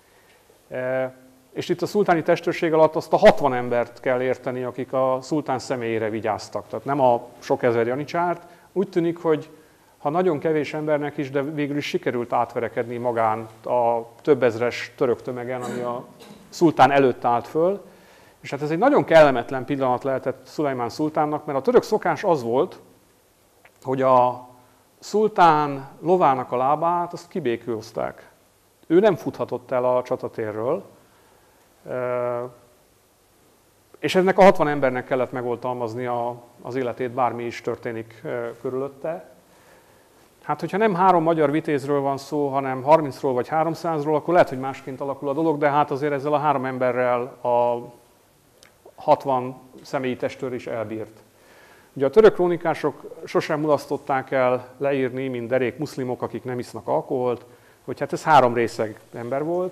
És itt a szultáni testőrség alatt azt a hatvan embert kell érteni, akik a szultán személyére vigyáztak. Tehát nem a sok ezer janicsárt. Úgy tűnik, hogy ha nagyon kevés embernek is, de végül is sikerült átverekedni magán a több ezres török tömegen, ami a szultán előtt állt föl. És hát ez egy nagyon kellemetlen pillanat lehetett Szulajmán szultánnak, mert a török szokás az volt, hogy a szultán lovának a lábát azt kibékülözték. Ő nem futhatott el a csatatérről, és ennek a hatvan embernek kellett megoltalmazni az életét, bármi is történik körülötte. Hát, hogyha nem három magyar vitézről van szó, hanem harmincról vagy háromszázról, akkor lehet, hogy másként alakul a dolog, de hát azért ezzel a három emberrel a hatvan személyi testőr is elbírt. Ugye a török krónikások sosem mulasztották el leírni, mint derék muszlimok, akik nem isznak alkoholt, hogy hát ez három részeg ember volt.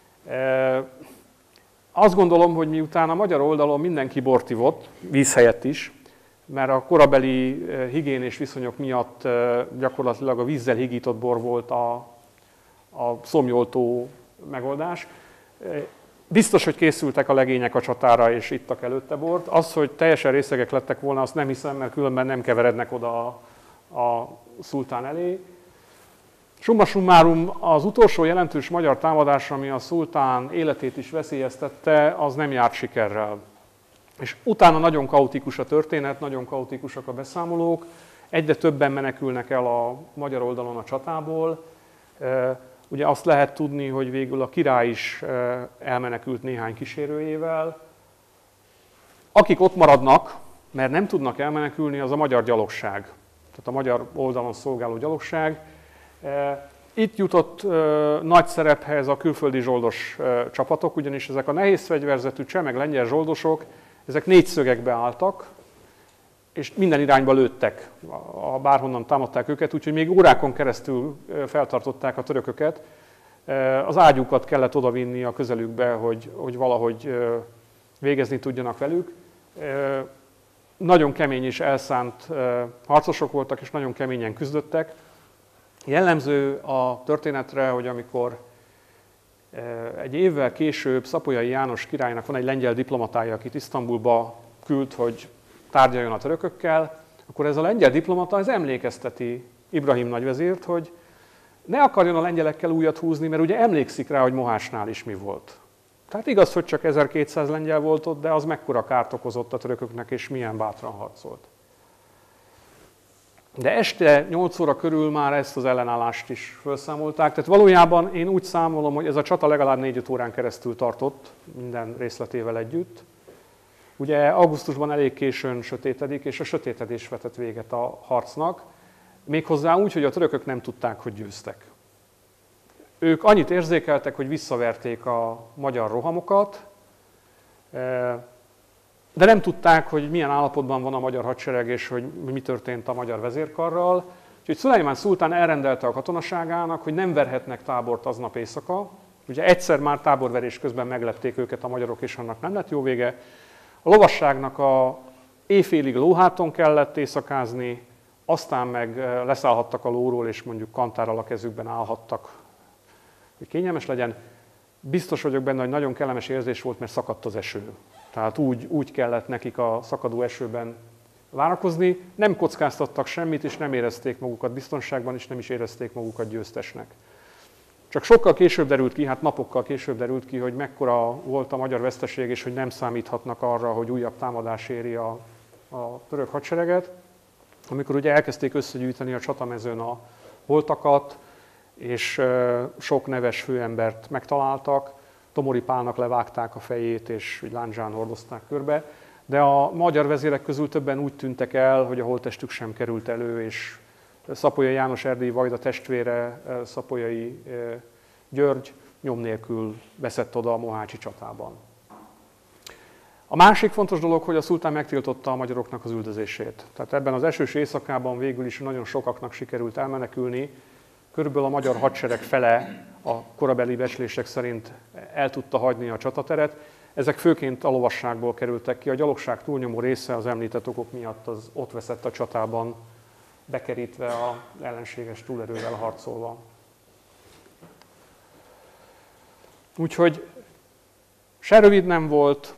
Azt gondolom, hogy miután a magyar oldalon mindenki bort ivott, víz helyett is, mert a korabeli higiénés viszonyok miatt gyakorlatilag a vízzel higított bor volt a, a szomjoltó megoldás. Biztos, hogy készültek a legények a csatára, és ittak előtte bort. Az, hogy teljesen részegek lettek volna, azt nem hiszem, mert különben nem keverednek oda a, a szultán elé. Summa summarum, az utolsó jelentős magyar támadás, ami a szultán életét is veszélyeztette, az nem járt sikerrel. És utána nagyon kaotikus a történet, nagyon kaotikusak a beszámolók, egyre többen menekülnek el a magyar oldalon a csatából. Ugye azt lehet tudni, hogy végül a király is elmenekült néhány kísérőjével. Akik ott maradnak, mert nem tudnak elmenekülni, az a magyar gyalogság. Tehát a magyar oldalon szolgáló gyalogság. Itt jutott nagy szerephez a külföldi zsoldos csapatok, ugyanis ezek a nehéz fegyverzetű cseh meg lengyel zsoldosok, ezek négyszögekbe álltak, és minden irányba lőttek, bárhonnan támadták őket, úgyhogy még órákon keresztül feltartották a törököket. Az ágyukat kellett odavinni a közelükbe, hogy, hogy valahogy végezni tudjanak velük. Nagyon kemény és elszánt harcosok voltak, és nagyon keményen küzdöttek. Jellemző a történetre, hogy amikor egy évvel később Szapolyai János királynak van egy lengyel diplomatája, akit Isztambulba küld, hogy tárgyaljon a törökökkel, akkor ez a lengyel diplomata ez emlékezteti Ibrahim nagyvezírt, hogy ne akarjon a lengyelekkel újat húzni, mert ugye emlékszik rá, hogy Mohásnál is mi volt. Tehát igaz, hogy csak ezerkétszáz lengyel volt ott, de az mekkora kárt okozott a törököknek, és milyen bátran harcolt. De este nyolc óra körül már ezt az ellenállást is felszámolták, tehát valójában én úgy számolom, hogy ez a csata legalább négy-öt órán keresztül tartott, minden részletével együtt. Ugye augusztusban elég későn sötétedik, és a sötétedés vetett véget a harcnak, méghozzá úgy, hogy a törökök nem tudták, hogy győztek. Ők annyit érzékeltek, hogy visszaverték a magyar rohamokat, de nem tudták, hogy milyen állapotban van a magyar hadsereg, és hogy mi történt a magyar vezérkarral. Úgyhogy Szulajmán szultán elrendelte a katonaságának, hogy nem verhetnek tábort aznap éjszaka. Ugye egyszer már táborverés közben meglepték őket a magyarok, és annak nem lett jó vége. A lovasságnak a éjfélig lóháton kellett éjszakázni, aztán meg leszállhattak a lóról, és mondjuk kantárral a kezükben állhattak, hogy kényelmes legyen. Biztos vagyok benne, hogy nagyon kellemes érzés volt, mert szakadt az eső. Tehát úgy, úgy kellett nekik a szakadó esőben várakozni. Nem kockáztattak semmit, és nem érezték magukat biztonságban, és nem is érezték magukat győztesnek. Csak sokkal később derült ki, hát napokkal később derült ki, hogy mekkora volt a magyar veszteség, és hogy nem számíthatnak arra, hogy újabb támadás éri a, a török hadsereget. Amikor ugye elkezdték összegyűjteni a csatamezőn a holtakat, és sok neves főembert megtaláltak, Tomori Pálnak levágták a fejét, és lándzsán hordozták körbe, de a magyar vezérek közül többen úgy tűntek el, hogy a holttestük sem került elő, és Szapolyai János erdélyi vajda testvére, Szapolyai György nyom nélkül veszett oda a mohácsi csatában. A másik fontos dolog, hogy a szultán megtiltotta a magyaroknak az üldözését. Tehát ebben az esős éjszakában végül is nagyon sokaknak sikerült elmenekülni. Körülbelül a magyar hadsereg fele a korabeli becslések szerint el tudta hagyni a csatateret. Ezek főként a lovasságból kerültek ki. A gyalogság túlnyomó része az említett okok miatt az ott veszett a csatában, bekerítve az ellenséges túlerővel harcolva. Úgyhogy se rövid nem volt,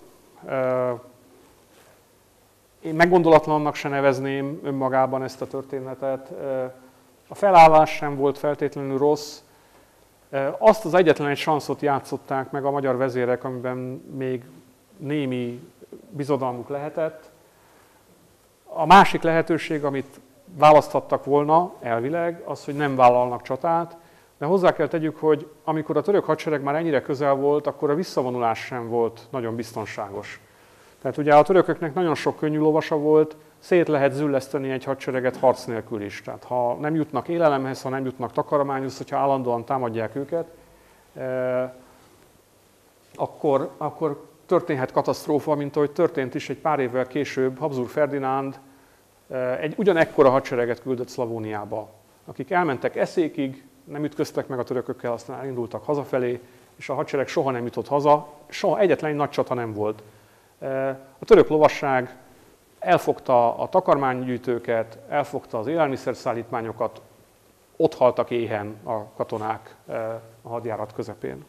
én meggondolatlannak se nevezném önmagában ezt a történetet. A felállás sem volt feltétlenül rossz. Azt az egyetlen egy sanszot játszották meg a magyar vezérek, amiben még némi bizodalmuk lehetett. A másik lehetőség, amit választhattak volna elvileg, az, hogy nem vállalnak csatát, de hozzá kell tegyük, hogy amikor a török hadsereg már ennyire közel volt, akkor a visszavonulás sem volt nagyon biztonságos. Tehát ugye a törököknek nagyon sok könnyű lovasa volt, szét lehet zülleszteni egy hadsereget harc nélkül is. Tehát ha nem jutnak élelemhez, ha nem jutnak takarmányhoz, hogyha állandóan támadják őket, eh, akkor, akkor történhet katasztrófa, mint ahogy történt is egy pár évvel később. Habsburg Ferdinánd eh, egy ugyanekkora hadsereget küldött Szlavóniába, akik elmentek Eszékig, nem ütköztek meg a törökökkel, aztán elindultak hazafelé, és a hadsereg soha nem jutott haza, soha egyetlen nagy csata nem volt. A török lovasság elfogta a takarmánygyűjtőket, elfogta az élelmiszerszállítmányokat, ott haltak éhen a katonák a hadjárat közepén.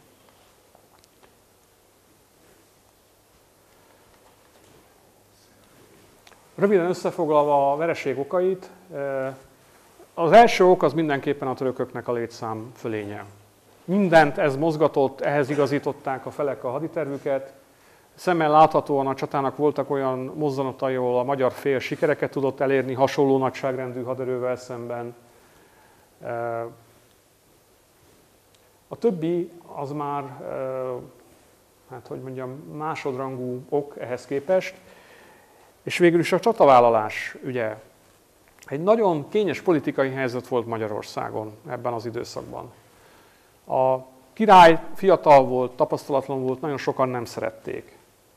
Röviden összefoglalva a vereség okait, az első ok az mindenképpen a törököknek a létszám fölénye. Mindent ez mozgatott, ehhez igazították a felek a haditervüket. Szemmel láthatóan a csatának voltak olyan mozzanatai, ahol a magyar fél sikereket tudott elérni hasonló nagyságrendű haderővel szemben. A többi az már, hát hogy mondjam, másodrangú ok ehhez képest. És végül is a csatavállalás ügye. Egy nagyon kényes politikai helyzet volt Magyarországon ebben az időszakban. A király fiatal volt, tapasztalatlan volt, nagyon sokan nem szerették.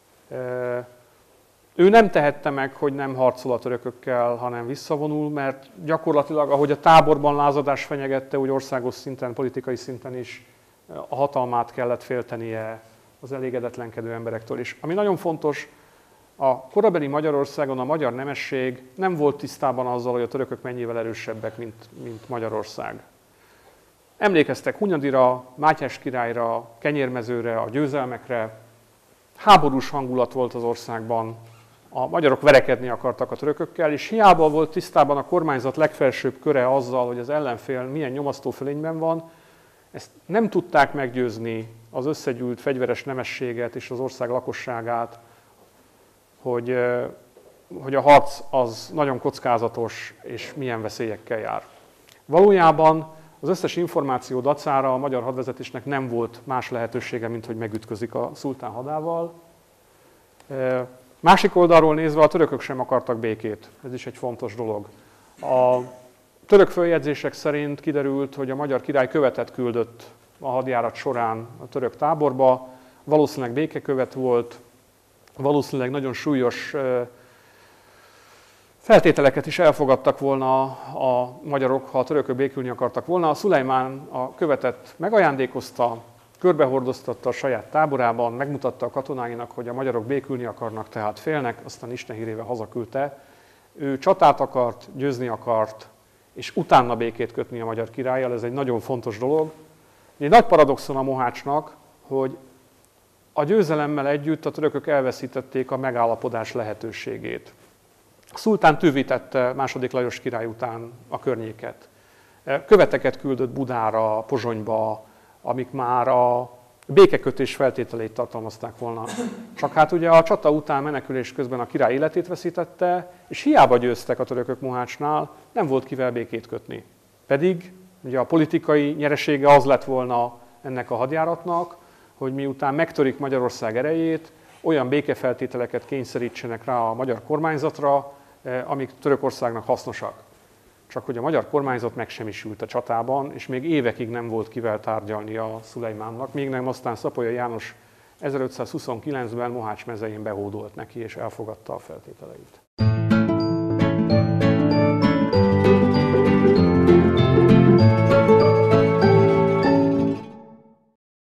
Ő nem tehette meg, hogy nem harcol a törökökkel, hanem visszavonul, mert gyakorlatilag, ahogy a táborban lázadás fenyegette, úgy országos szinten, politikai szinten is a hatalmát kellett féltenie az elégedetlenkedő emberektől is. Ami nagyon fontos, a korabeli Magyarországon a magyar nemesség nem volt tisztában azzal, hogy a törökök mennyivel erősebbek, mint, mint Magyarország. Emlékeztek Hunyadira, Mátyás királyra, Kenyérmezőre, a győzelmekre. Háborús hangulat volt az országban. A magyarok verekedni akartak a törökökkel, és hiába volt tisztában a kormányzat legfelsőbb köre azzal, hogy az ellenfél milyen nyomasztó fölényben van, ezt nem tudták meggyőzni az összegyűlt fegyveres nemességet és az ország lakosságát, hogy, hogy a harc az nagyon kockázatos és milyen veszélyekkel jár. Valójában az összes információ dacára a magyar hadvezetésnek nem volt más lehetősége, mint hogy megütközik a szultán hadával. Másik oldalról nézve a törökök sem akartak békét, ez is egy fontos dolog. A török följegyzések szerint kiderült, hogy a magyar király követet küldött a hadjárat során a török táborba, valószínűleg békekövet volt, valószínűleg nagyon súlyos feltételeket is elfogadtak volna a magyarok, ha a törökök békülni akartak volna. A Szulejmán a követet megajándékozta, körbehordoztatta a saját táborában, megmutatta a katonáinak, hogy a magyarok békülni akarnak, tehát félnek, aztán Isten hírével hazaküldte. Ő csatát akart, győzni akart, és utána békét kötni a magyar királlyal, ez egy nagyon fontos dolog. Egy nagy paradoxon a Mohácsnak, hogy a győzelemmel együtt a törökök elveszítették a megállapodás lehetőségét. A szultán tűvítette második Lajos király után a környéket. Követeket küldött Budára, Pozsonyba, amik már a békekötés feltételeit tartalmazták volna. Csak hát ugye a csata után menekülés közben a király életét veszítette, és hiába győztek a törökök Mohácsnál, nem volt kivel békét kötni. Pedig ugye a politikai nyeresége az lett volna ennek a hadjáratnak, hogy miután megtörik Magyarország erejét, olyan békefeltételeket kényszerítsenek rá a magyar kormányzatra, amik Törökországnak hasznosak. Csak hogy a magyar kormányzat megsemmisült a csatában, és még évekig nem volt kivel tárgyalni a Szulejmánnak, még nem aztán Szapolyai János ezerötszázhuszonkilencben Mohács mezején behódolt neki, és elfogadta a feltételeit.